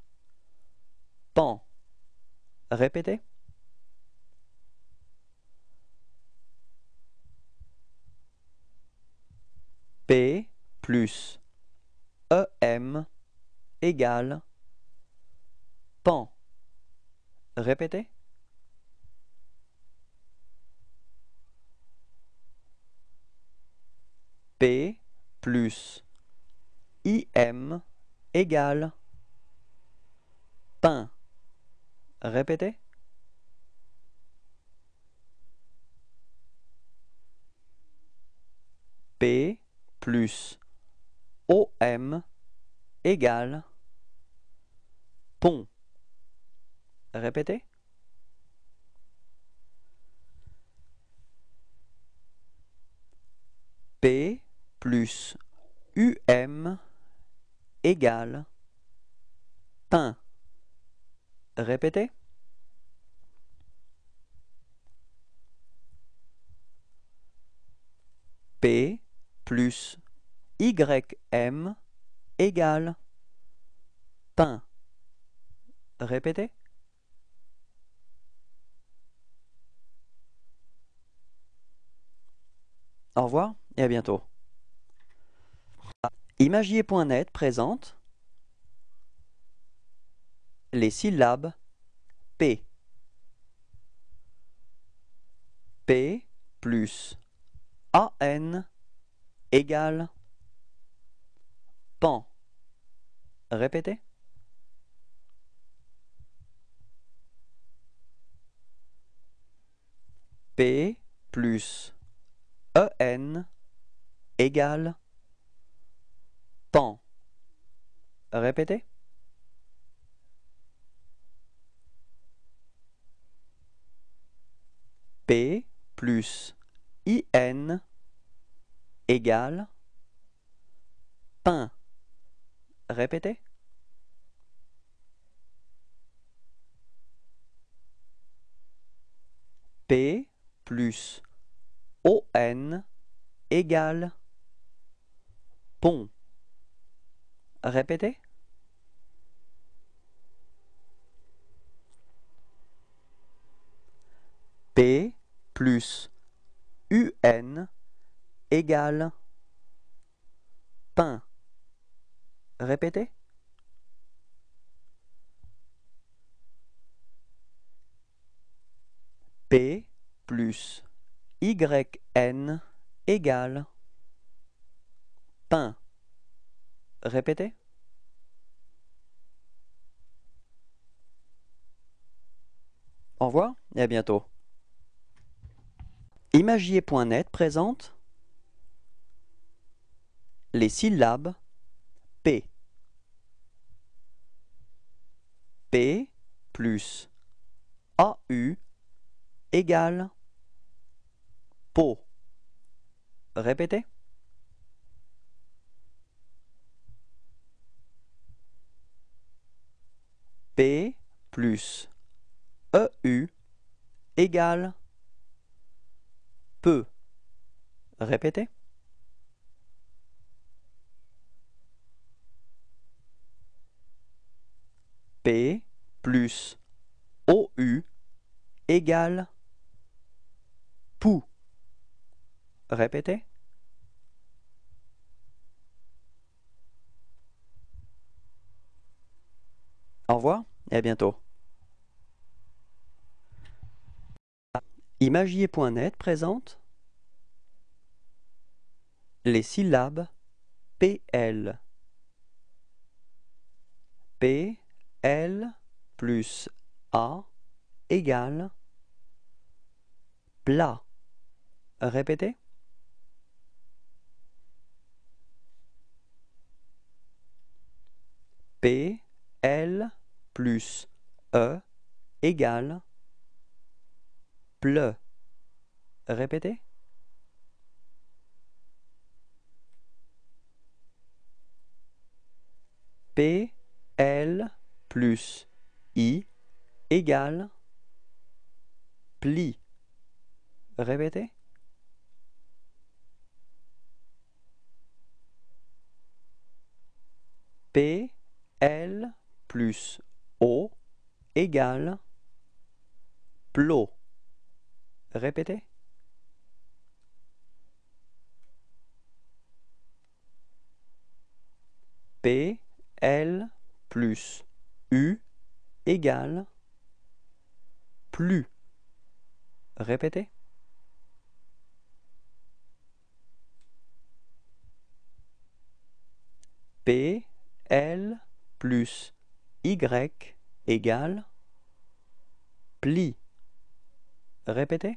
pan. Répétez. P plus E M égale pan. Répétez. P plus I M égale pain. Répétez. P plus O M égale pont. Répétez. P plus U M égale pain. Répétez. P plus Y M égale pain. Répétez. Au revoir et à bientôt. Imagier point net présente les syllabes P. P plus A N égale pan. Répétez. P plus E N égale pan. Répétez. P plus I N égale pain. Répétez. P plus O N égale pont. Répétez. P plus U N égale pain. Répétez. P plus Y N égale pain. Répétez. Au revoir et à bientôt. Imagier point net présente les syllabes P. P plus A U égale pot. Répétez. P plus E U égale peu. Répétez. P plus O U égale pou. Répétez. Au revoir et à bientôt. Imagier point net présente les syllabes P L. P L plus A égale plat. Répétez. P L plus E égale pleu. Répétez. P, L plus I égale pli. Répétez. P, L plus O égale plot. Répétez. P, L plus U égale plus. Répétez. P, L plus Y égale pli. Répétez.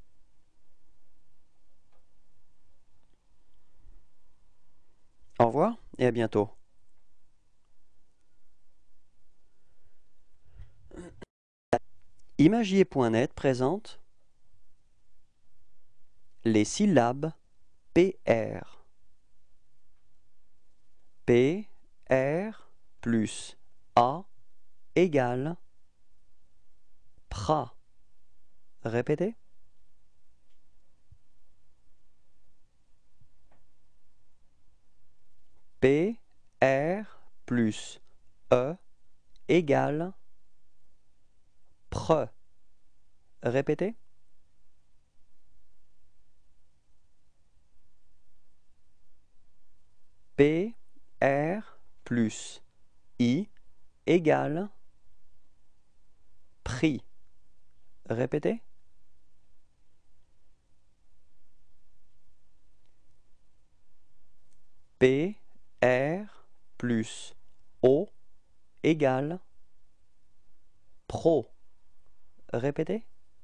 Au revoir et à bientôt. Imagier point net présente les syllabes P R. P, R plus A égale pra. Répétez. P, R plus E égale pre. Répétez. P, R plus I égale prix. Répétez. P, R plus O égale pro. Répétez.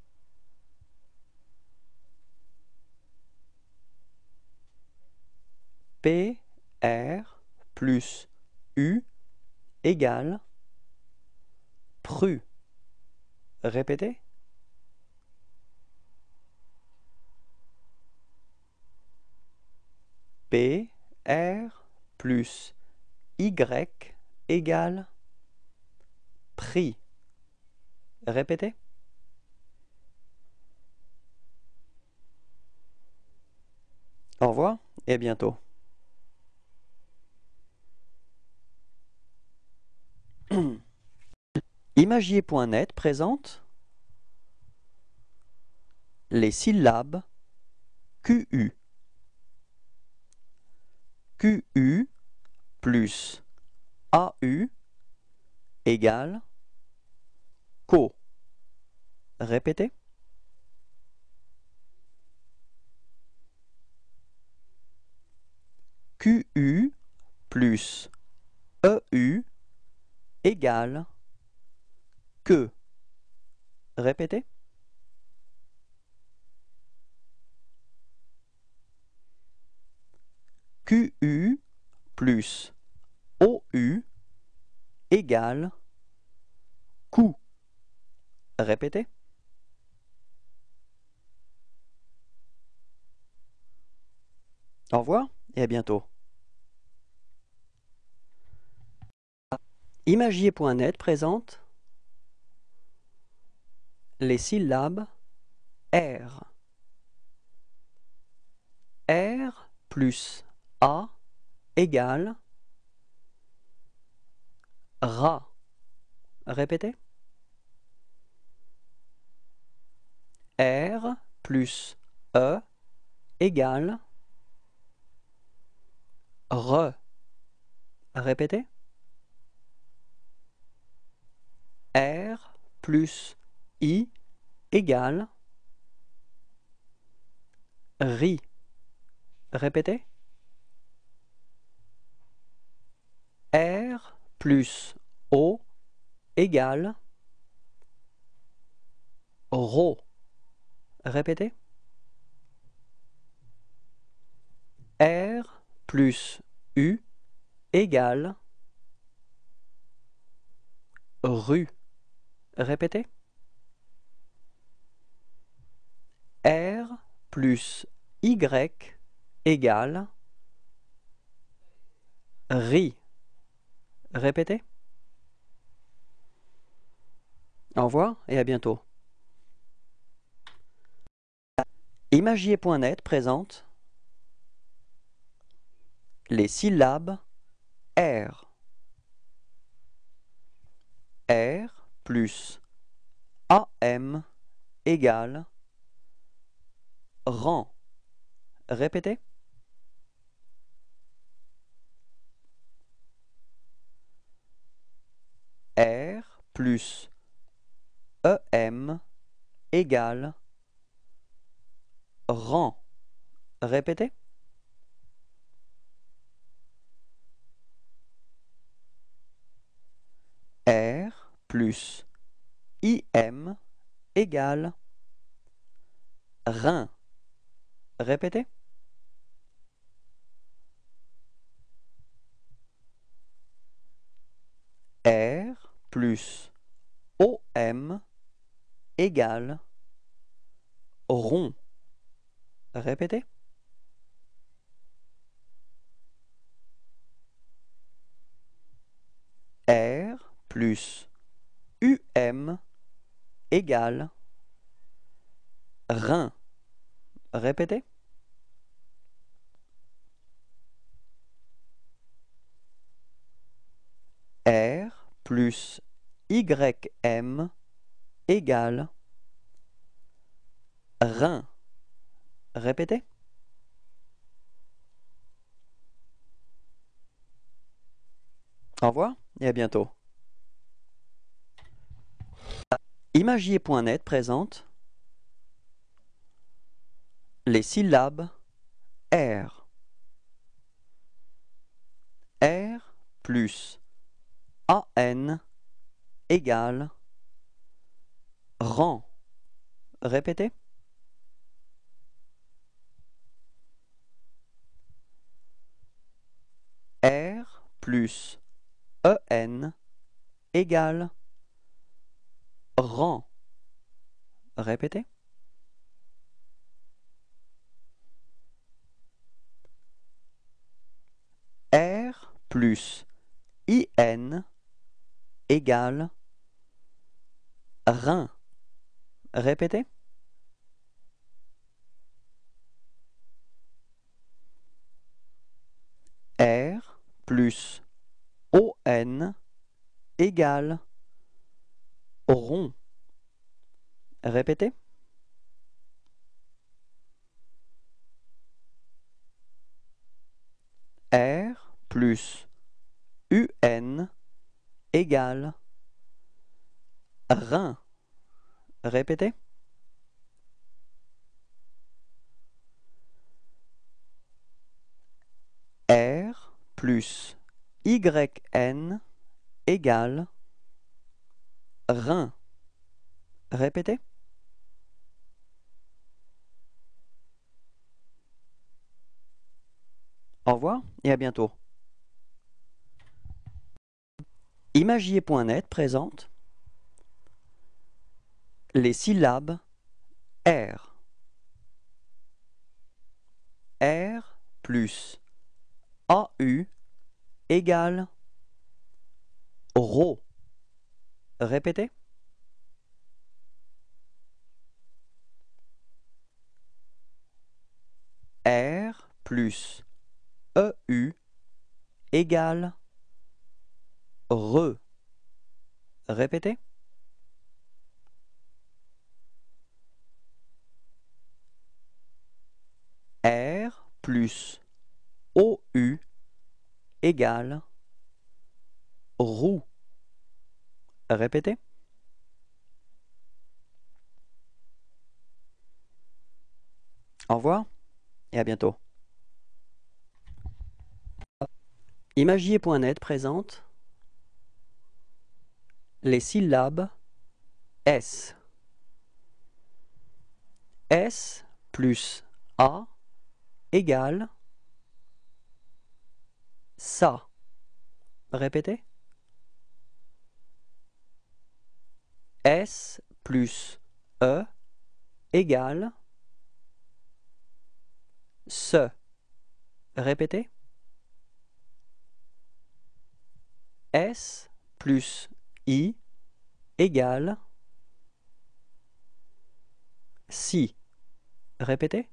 P, R plus U égale pru. Répétez. P, R plus Y égale prix. Répétez. Au revoir et à bientôt. Imagier point net présente les syllabes Q U. Q U plus A U égale co. Répétez. Q U plus E U égale que. Répétez. Q U plus O U égale coup. Répétez. Au revoir et à bientôt. Imagier point net présente les syllabes R. R plus A égale rat. Répétez. R plus E égale re. Répétez. R plus I égale ri. Répétez. R plus O égale ro. Répétez. R plus U égale rue. Répétez. R plus Y égale ri. Répétez. Au revoir et à bientôt. Imagier point net présente les syllabes R. R plus A M égale rang. Répétez. R plus E M égale rang. Répétez. R plus I M égale rein. Répétez. R plus O M égale rond. Répétez. R plus U M égale rein. Répétez. R plus Y M égale rein. Répétez. Au revoir et à bientôt. Imagier point net présente les syllabes R. R plus A N égale rang. Répétez. R plus E N égale rang. Répétez. R plus I N égale rein. Répétez. R plus O N égale rond. Répétez. R plus U N égale rein. Répétez. R plus Y N égale rein. Répétez. Au revoir et à bientôt. Imagier point net présente les syllabes R. R plus A U égale ro. Répétez. R plus E U égale re. Répétez. R plus O U égale roue. Répétez. Au revoir et à bientôt. Imagier point net présente les syllabes S. S plus A égale ça. Répétez. S plus E égale ce. Répétez. S plus I égale si. Répétez.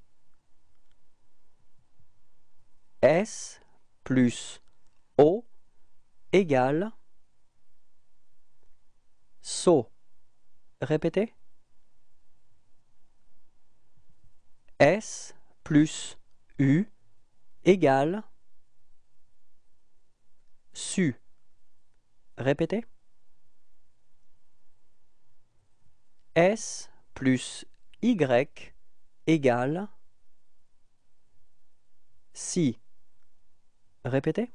S plus O égale so. Répétez. S plus U égale su. Répétez. S plus Y égale si. Répétez.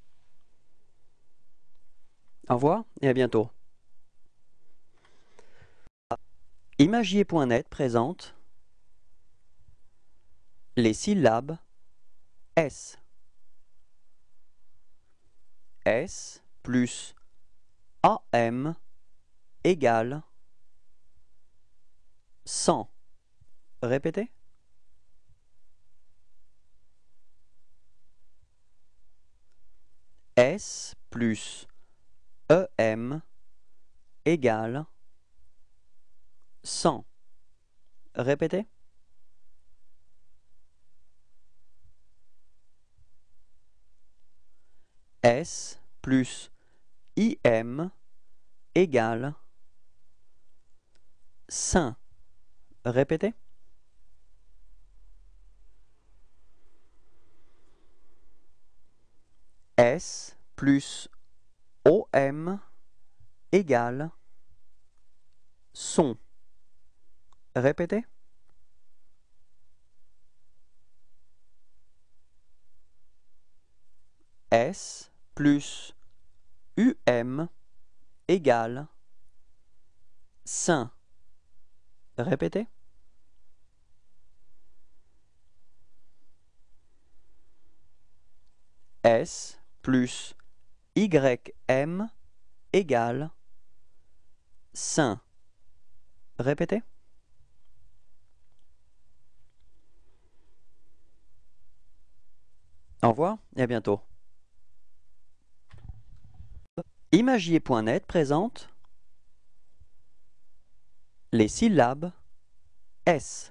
Au revoir et à bientôt. Imagier point net présente les syllabes S. S plus A M égale cent. Répétez. S plus E M égale cent. Répétez. S plus I M égale cinq. Répétez. S plus O M égale son. Répétez. S plus U M égale cinq. Répétez. S plus Y M égale cinq. Répétez. Au revoir et à bientôt. Imagier point net présente les syllabes S.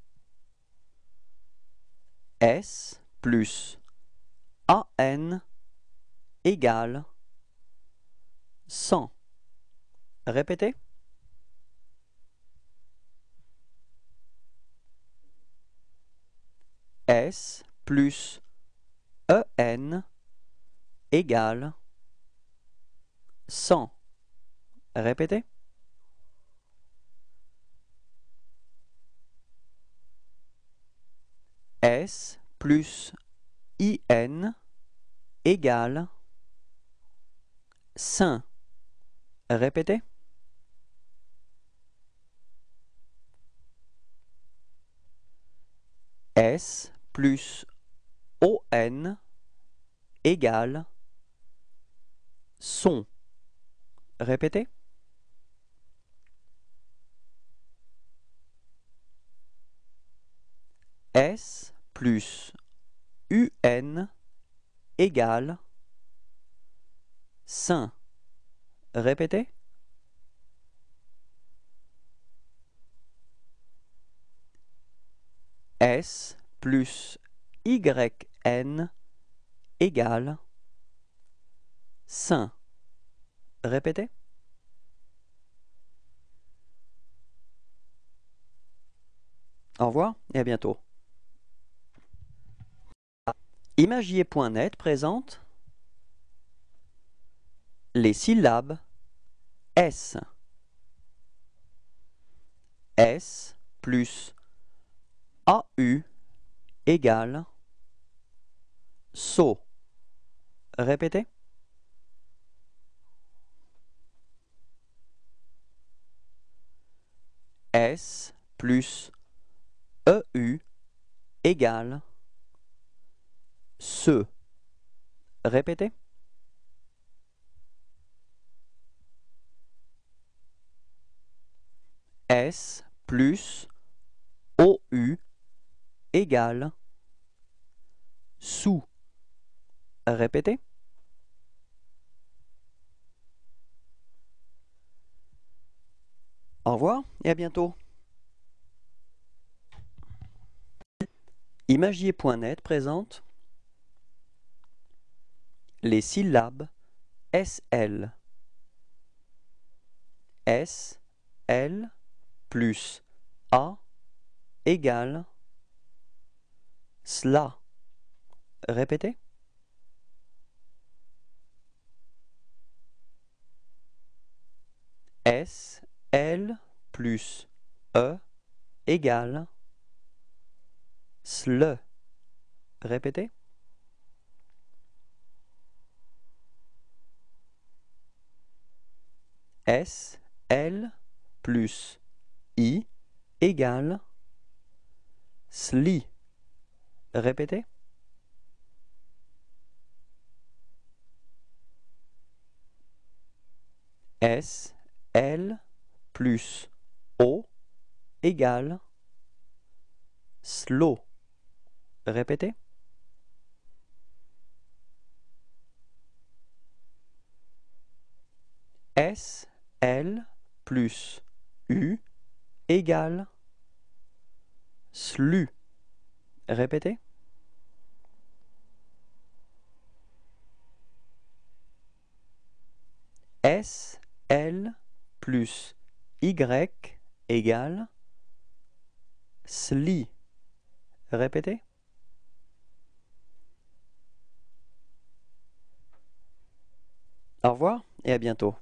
S plus A N égale cent. Répétez. S plus E N égale cent. Répétez. S plus I N égale cinq. Répétez. S plus O N égale son. Répétez. S plus U N égale cinq. Répétez. S plus Y N égale cinq. Répétez. Au revoir et à bientôt. Imagier point net présente les syllabes S. S plus A U égale so. Répétez. S plus E U égale ce. Répétez. S plus O U égale sous. Répétez. Au revoir et à bientôt. Imagier point net présente les syllabes S L. S, L, plus A, égale cela. Répétez. S, L, plus E, égale sle. Répétez. S, L, plus I, égale sli. Répétez. S, L, plus O, égale slow. Répétez. S, L, plus U, égale slu. Répétez. S, L, plus Y, égale sli. Répétez. Au revoir et à bientôt.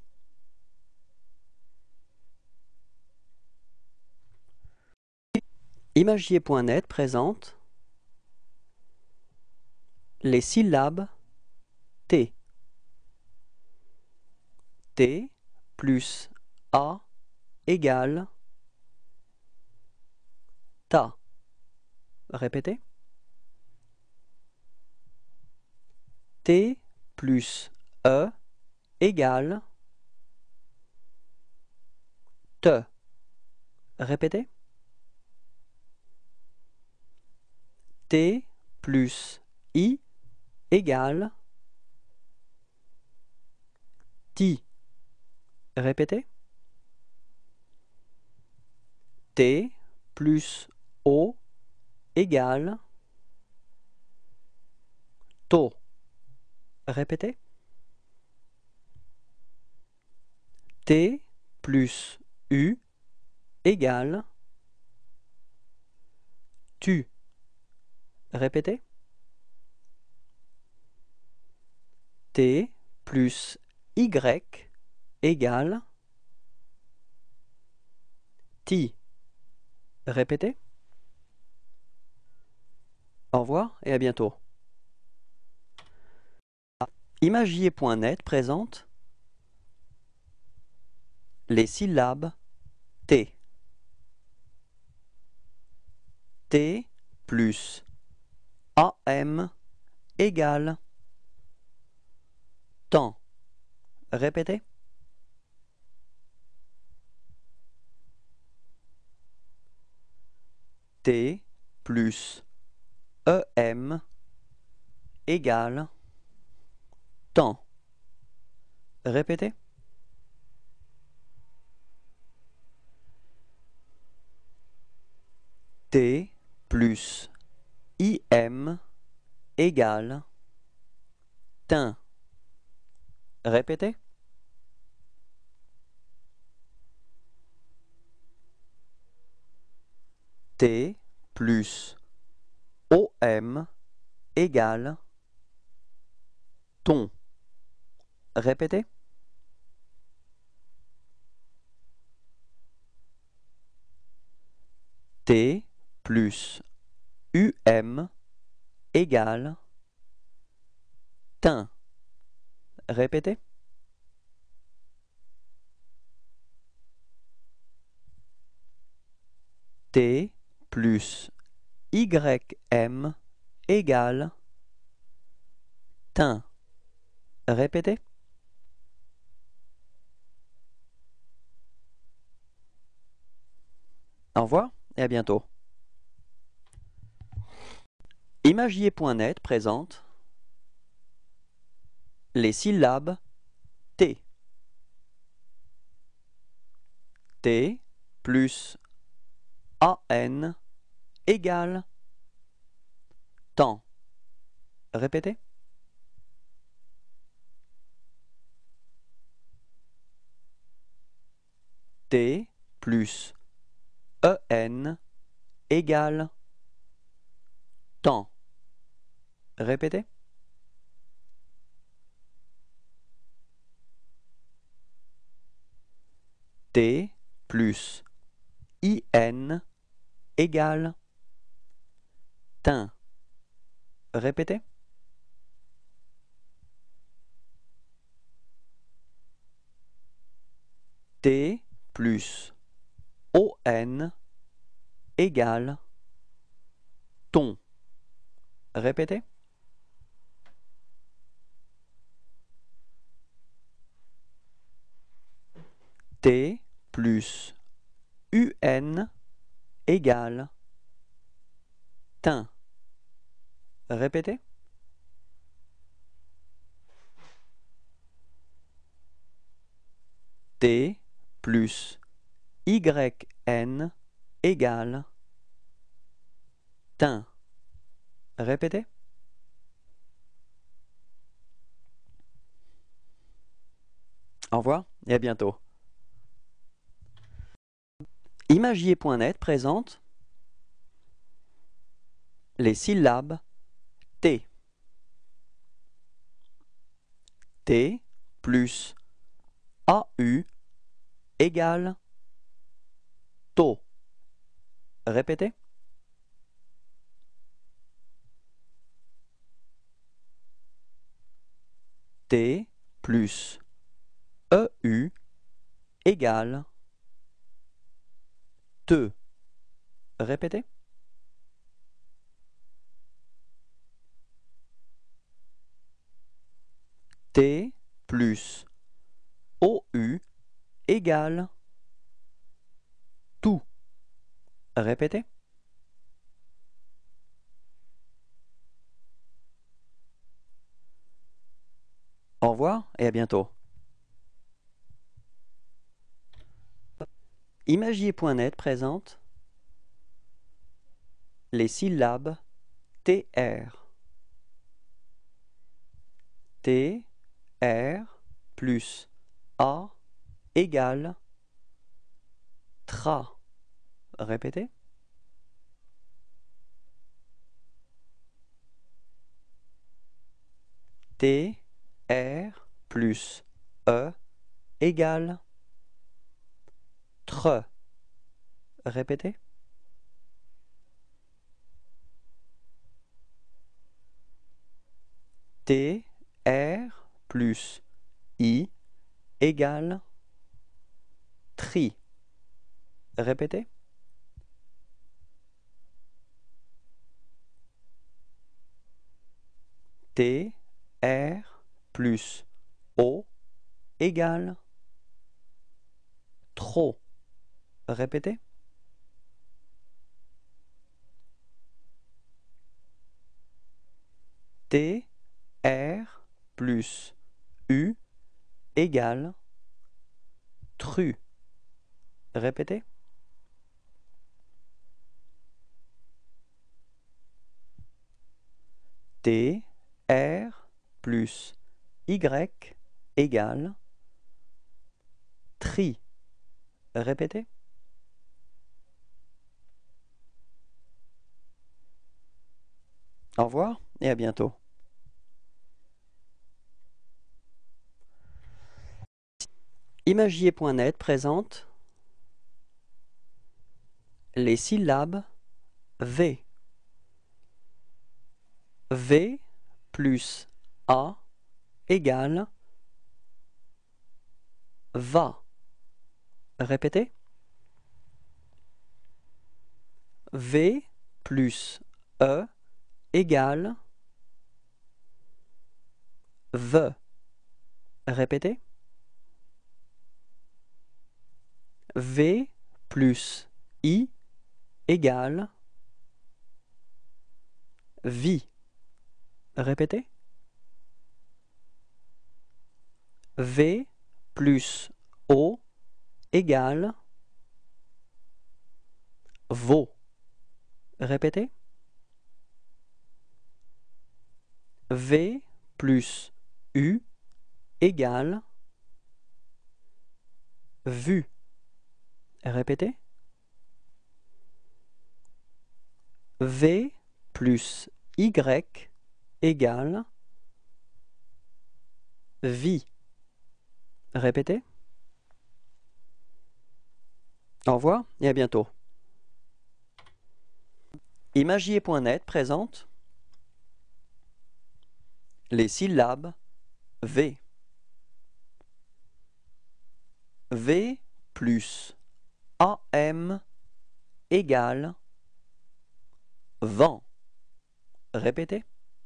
Imagier point net présente les syllabes T. T plus A égale ta. Répétez. T plus E égale te. Répétez. T plus I égale ti. Répétez. T plus O égale to. Répétez. T plus U égale tu. Répétez. T plus Y égale ti. Répétez. Au revoir et à bientôt. Imagier point net présente les syllabes T. T plus A M égale temps. Répétez. T plus E M égale temps. Répétez. T plus I M égale tin. Répétez. T plus O M égale ton. Répétez. T plus U M égale tin. Répétez. T plus Y M égale tin. Répétez. Au revoir et à bientôt. Imagier point net présente les syllabes T. T plus A N égale temps. Répétez. T plus E N égale temps. Répétez. T plus I N égale tin. Répétez. T plus O N égale ton. Répétez. T plus U N égale tin. Répétez. T plus Y N égale tin. Répétez. Au revoir et à bientôt. Imagier point net présente les syllabes T. T plus A U égale to. Répétez. T plus E U égale te. Répétez. T plus O U égale tout. Répétez. Au revoir et à bientôt. Imagier point net présente les syllabes T R. T R plus A égale tra. Répétez. T R plus E égale tre. Répétez. T R plus I égale tri. Répétez. T R plus O égale trop. Répétez. T R plus U égale tru. Répétez. T R plus Y égale tri. Répétez. Au revoir et à bientôt. Imagier point net présente les syllabes V. V plus A égale va. Répétez. V plus E égale ve. Répétez. V plus I égale vie. Répétez. V plus O égale vaut. Répétez. V plus U égale vu. Répétez. V plus Y égale vie. Répétez. Au revoir et à bientôt. Imagier point net présente les syllabes V. V plus A M égale vent. Répétez.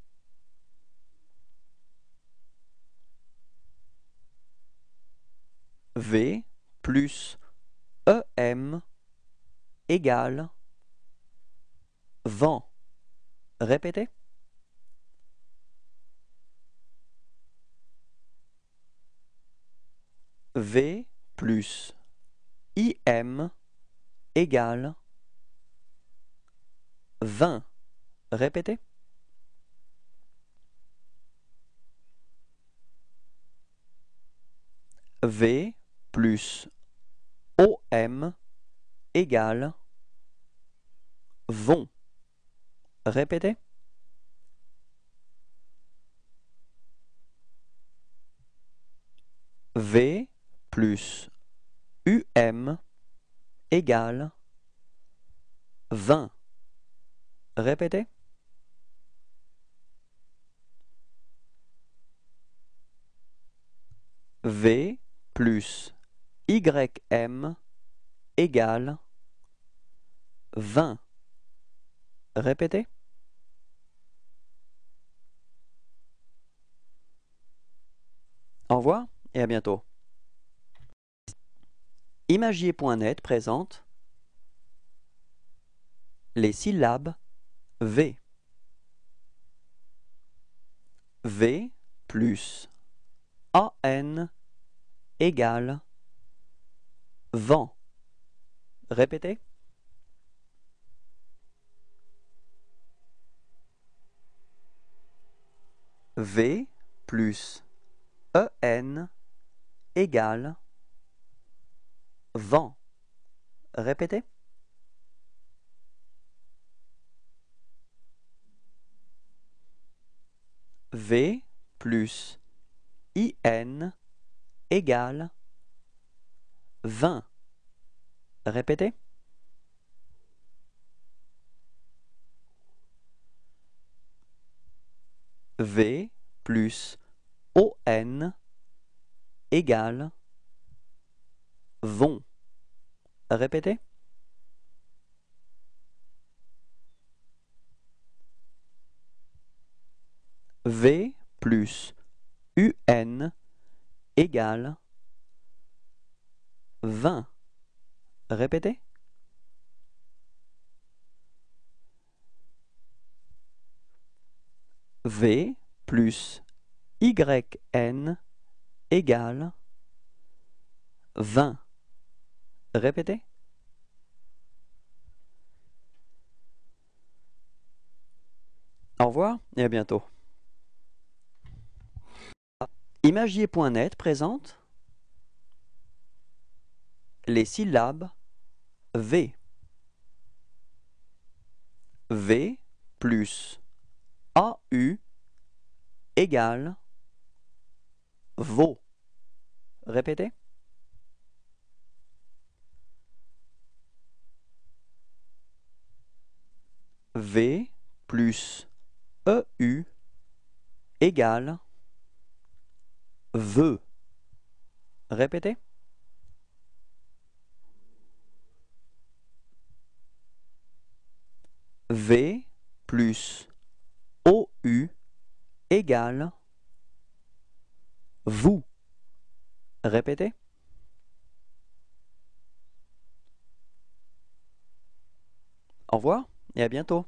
V plus E M égale vent. Répétez. V plus I M égale vingt. Répétez. V plus O M égale vont. Répétez. V plus U M égale vingt. Répétez. V plus Y M égale vingt. Répétez. Au revoir et à bientôt. Imagier point net présente les syllabes V. V plus A N égale vent. Répétez. V plus E N égale vent. Répétez. V plus I N égale vingt. Répétez. V plus O N égale vont. Répétez. V plus U N égale vingt. Répétez. V plus Y N égale vingt. Répétez. Au revoir et à bientôt. Imagier point net présente les syllabes V. V plus A U égale vaut. Répétez. V plus E U égale veut. Répétez. V plus O U égale vous. Répétez. Au revoir et à bientôt.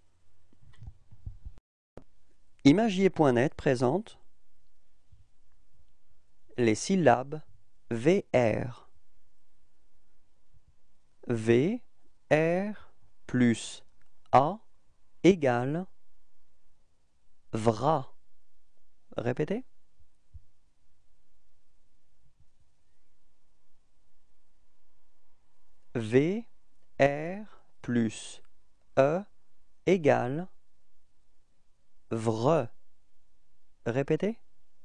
Imagier point net présente les syllabes V R. V, R plus A égale vra. Répétez. V, R plus E égale vre. Répétez.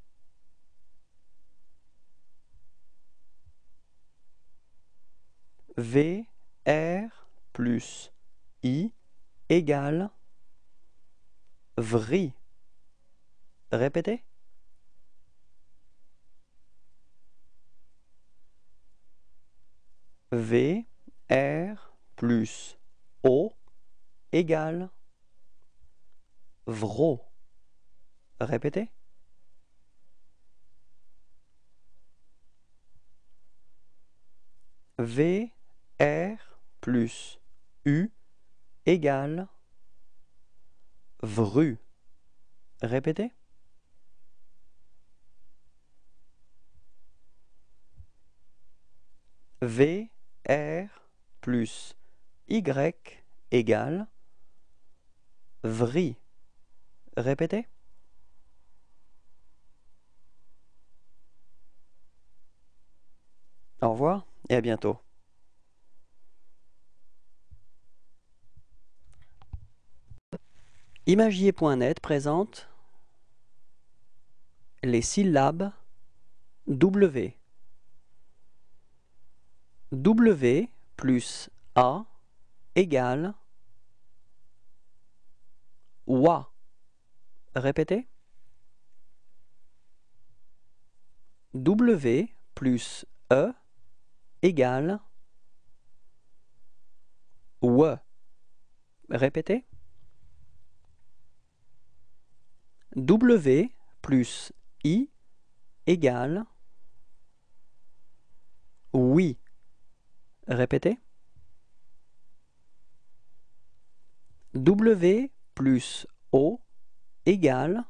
V, R plus I égale vri. Répétez. V, R plus O égale vro. Répétez. V, R plus U égale vru. Répétez. V, R plus Y égale vri. Répétez. Au revoir et à bientôt. Imagier point net présente les syllabes W. W plus A égale wa. Répétez. W plus E égale we. Répétez. W plus I égale oui. Répétez. W plus O égale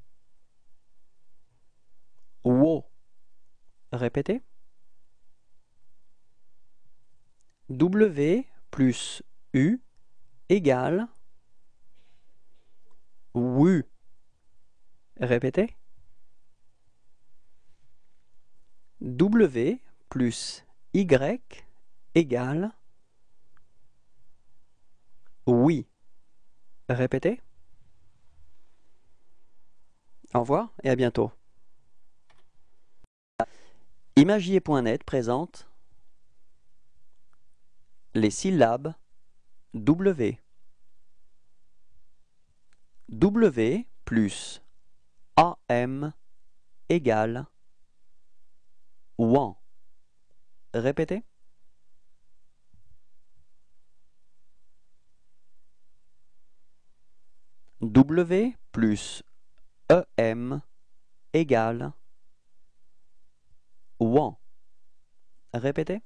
wo. Répétez. W plus U égale wu. Répétez. W plus Y égale oui. Répétez. Au revoir et à bientôt. Imagier point net présente les syllabes W. W plus A M égale wan. Répétez. W plus E M égale wan. Répétez.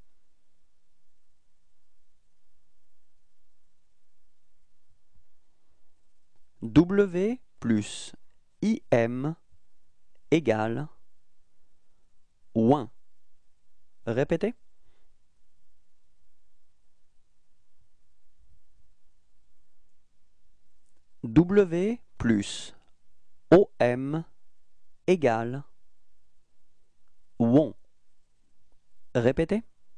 W plus I M égale ouin. Répétez. W plus O M égale won. Répétez.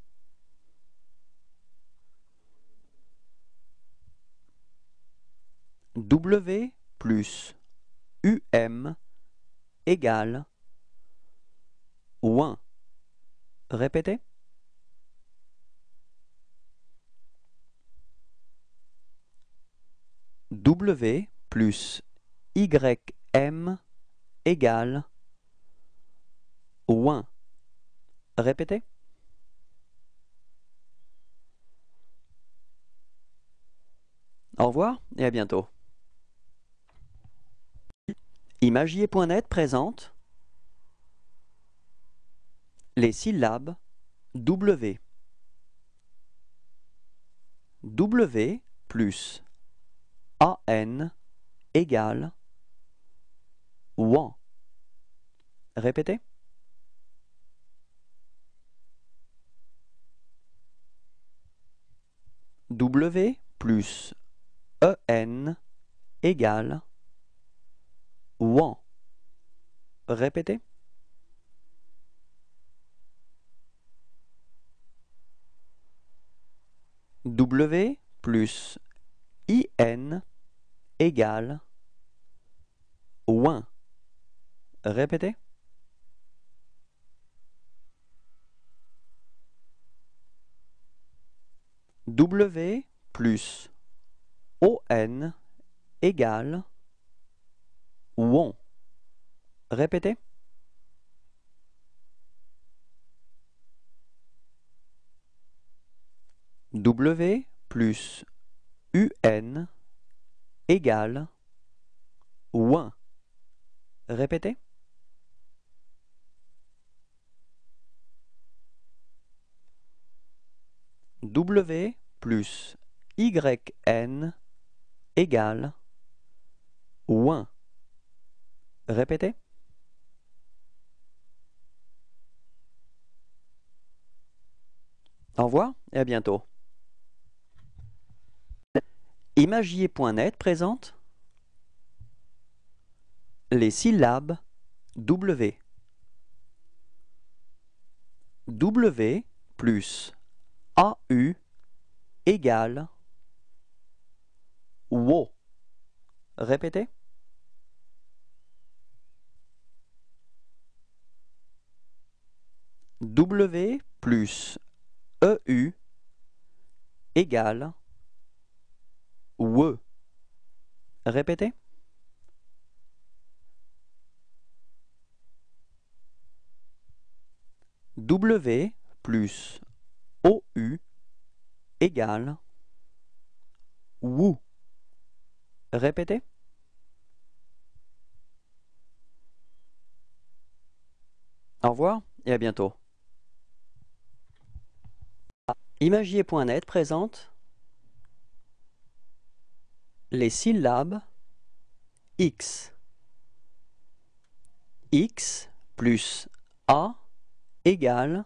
W plus U M égale ouin. Répétez. W plus Y M égale ouin. Répétez. Au revoir et à bientôt. Imagier point net présente les syllabes W. W plus an égale ouan. Répétez. W plus en égale ouan. Répétez. W plus in égale ouin. Répétez. W plus on égale ouon. Répétez. W plus un égale ouin. Répétez. W plus yn égale ouin. Répétez. Au revoir et à bientôt. Imagier point net présente les syllabes W. W plus A U égale wo. Répétez. W plus E U égale we. Répétez. W plus O U égale wou. Répétez. Au revoir et à bientôt. Imagier point net présente les syllabes X. X plus A égale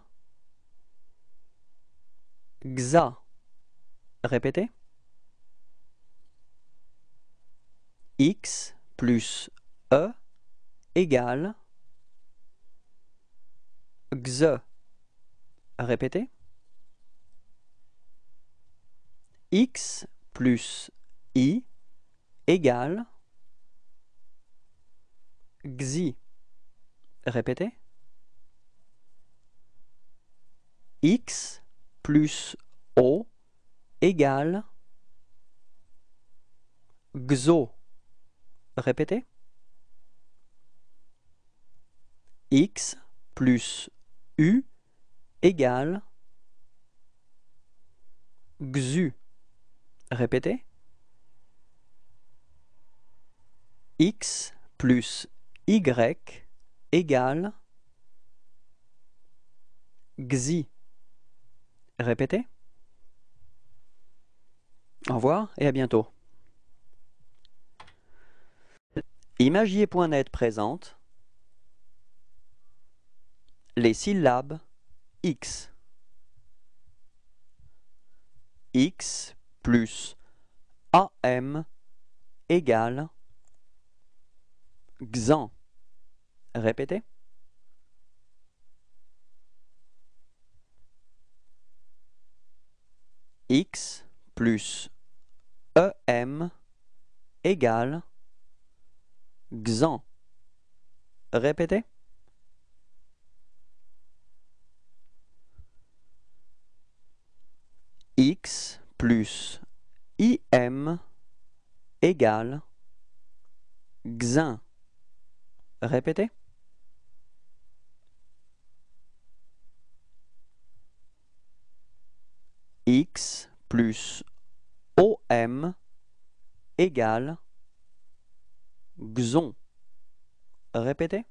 xa. Répétez. X plus E égale xe. Répétez. X plus I égale xi. Répétez. X plus O égale xo. Répétez. X plus U égale xu. Répétez. X plus Y égale xi. Répétez. Au revoir et à bientôt. Imagier point net présente les syllabes X. X plus am égale xan. Répétez. X plus em égale xan. Répétez. X plus im égale xin. Répétez. X plus om égale xon. Répétez.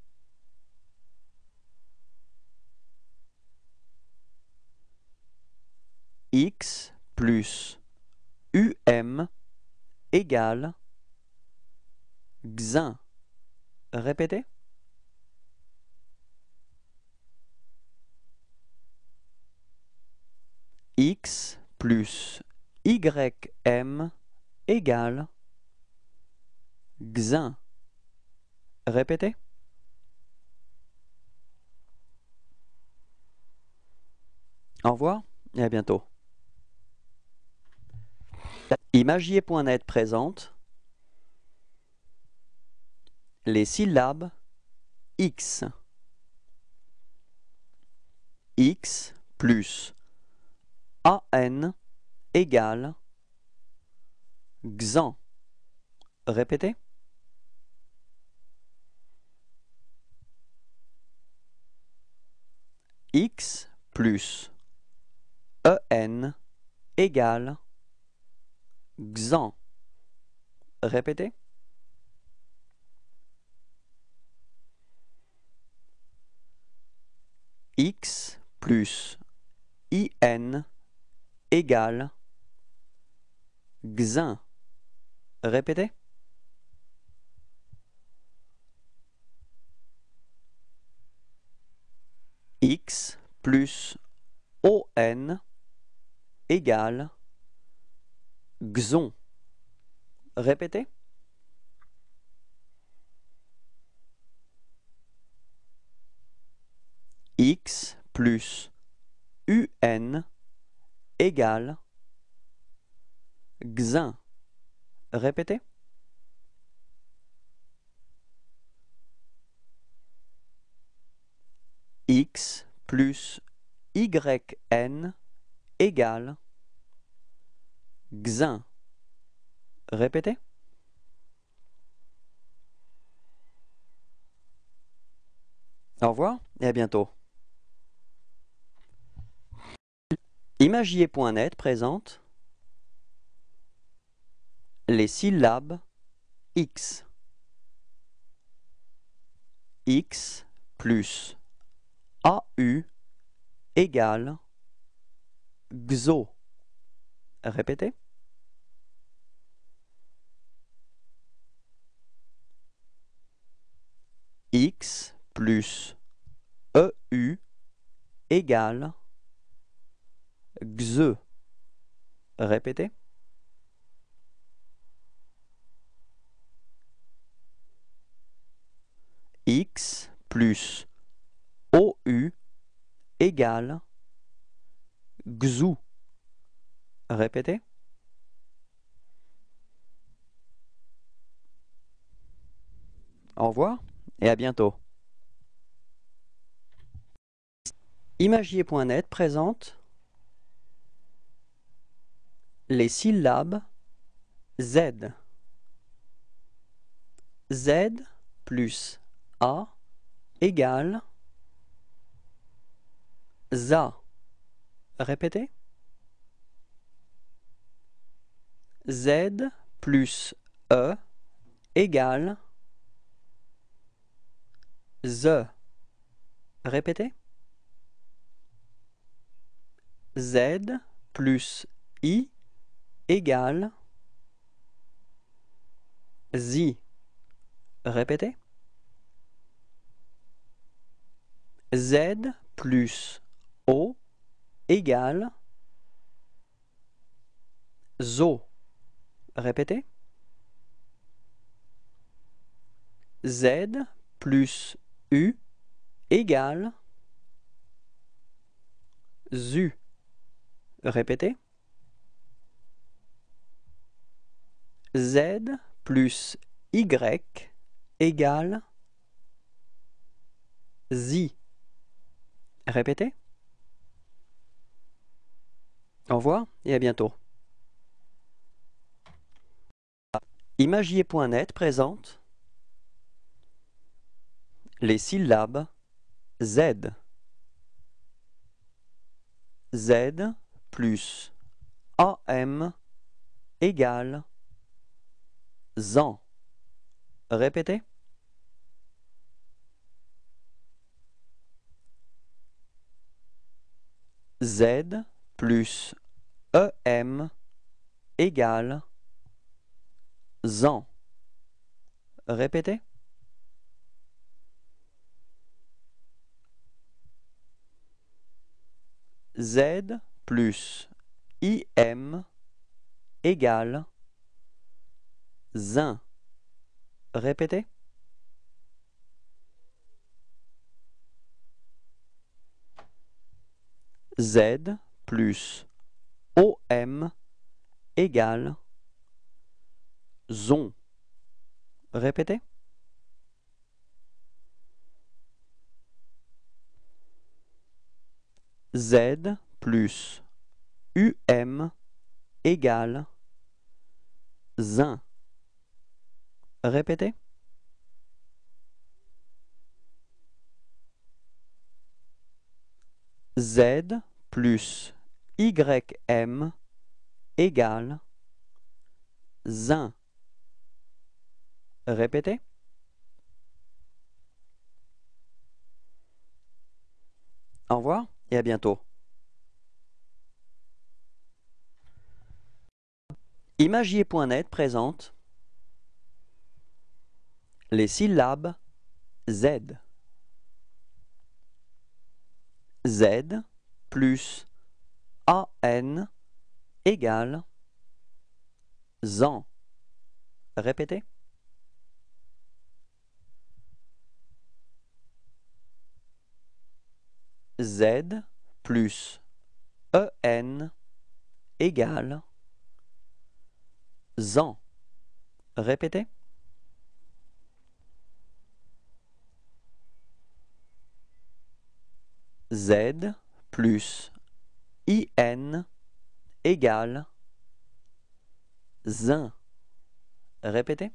X plus um égale xin. Répétez. X plus ym égale xin. Répétez. Au revoir et à bientôt. Imagier point net présente les syllabes X. X plus an égale xan. Répétez. X plus en égale xan. Répétez. X plus in égale xin. Répétez. X plus on égale xon. Répétez. X plus un égale xin. Répétez. X plus yn égale xin. Répétez. Au revoir et à bientôt. Imagier point net présente les syllabes X. X plus au égale xo. Répétez. X plus eu égale xe. Répétez. X plus ou égale xou. Répétez. Au revoir et à bientôt. Imagier point net présente les syllabes Z. Z plus A égale za. Répétez. Z plus E égale ze. Répétez. Z plus I égale zi. Répétez. Z plus O égale zo. Répétez. Z plus U égale zu. Répétez. Z plus Y égale zi. Répétez. Au revoir et à bientôt. Imagier point net présente les syllabes Z. Z plus am égale zan. Répétez. Z plus em égale zan. Répétez. Z plus im égale zin. Répétez. Z plus om égale zon. Répétez. Z plus um égale zin. Répétez. Z plus ym égale zin. Répétez. Au revoir et à bientôt. Imagier point net présente les syllabes Z. Z plus an égale zan. Répétez. Z plus en égale zan. Répétez. Z plus in égale zin. Répétez.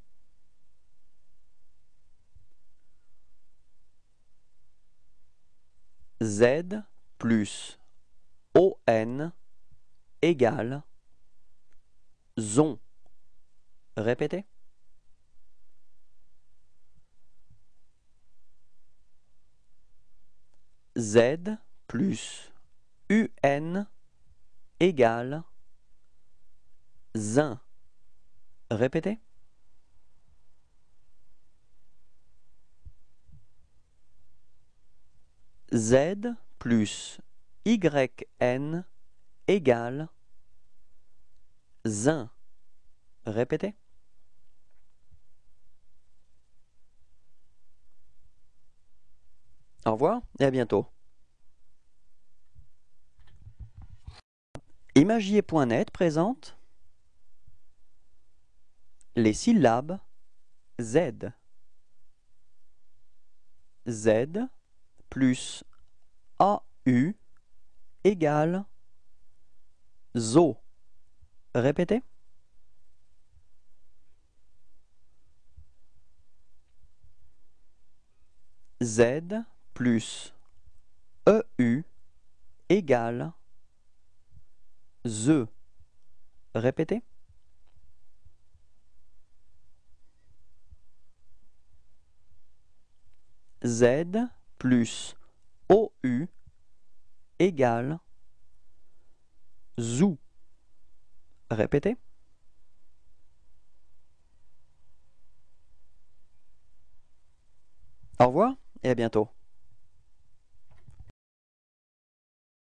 Z plus on égale zon. Répétez. Z plus un égale zin. Répétez. Z plus yn égale zin. Répétez. Au revoir et à bientôt. Imagier point net présente les syllabes Z. Z plus au égale zo. Répétez. Z plus eu égale ze. Répétez. Z plus ou égale zou. Répétez. Au revoir et à bientôt.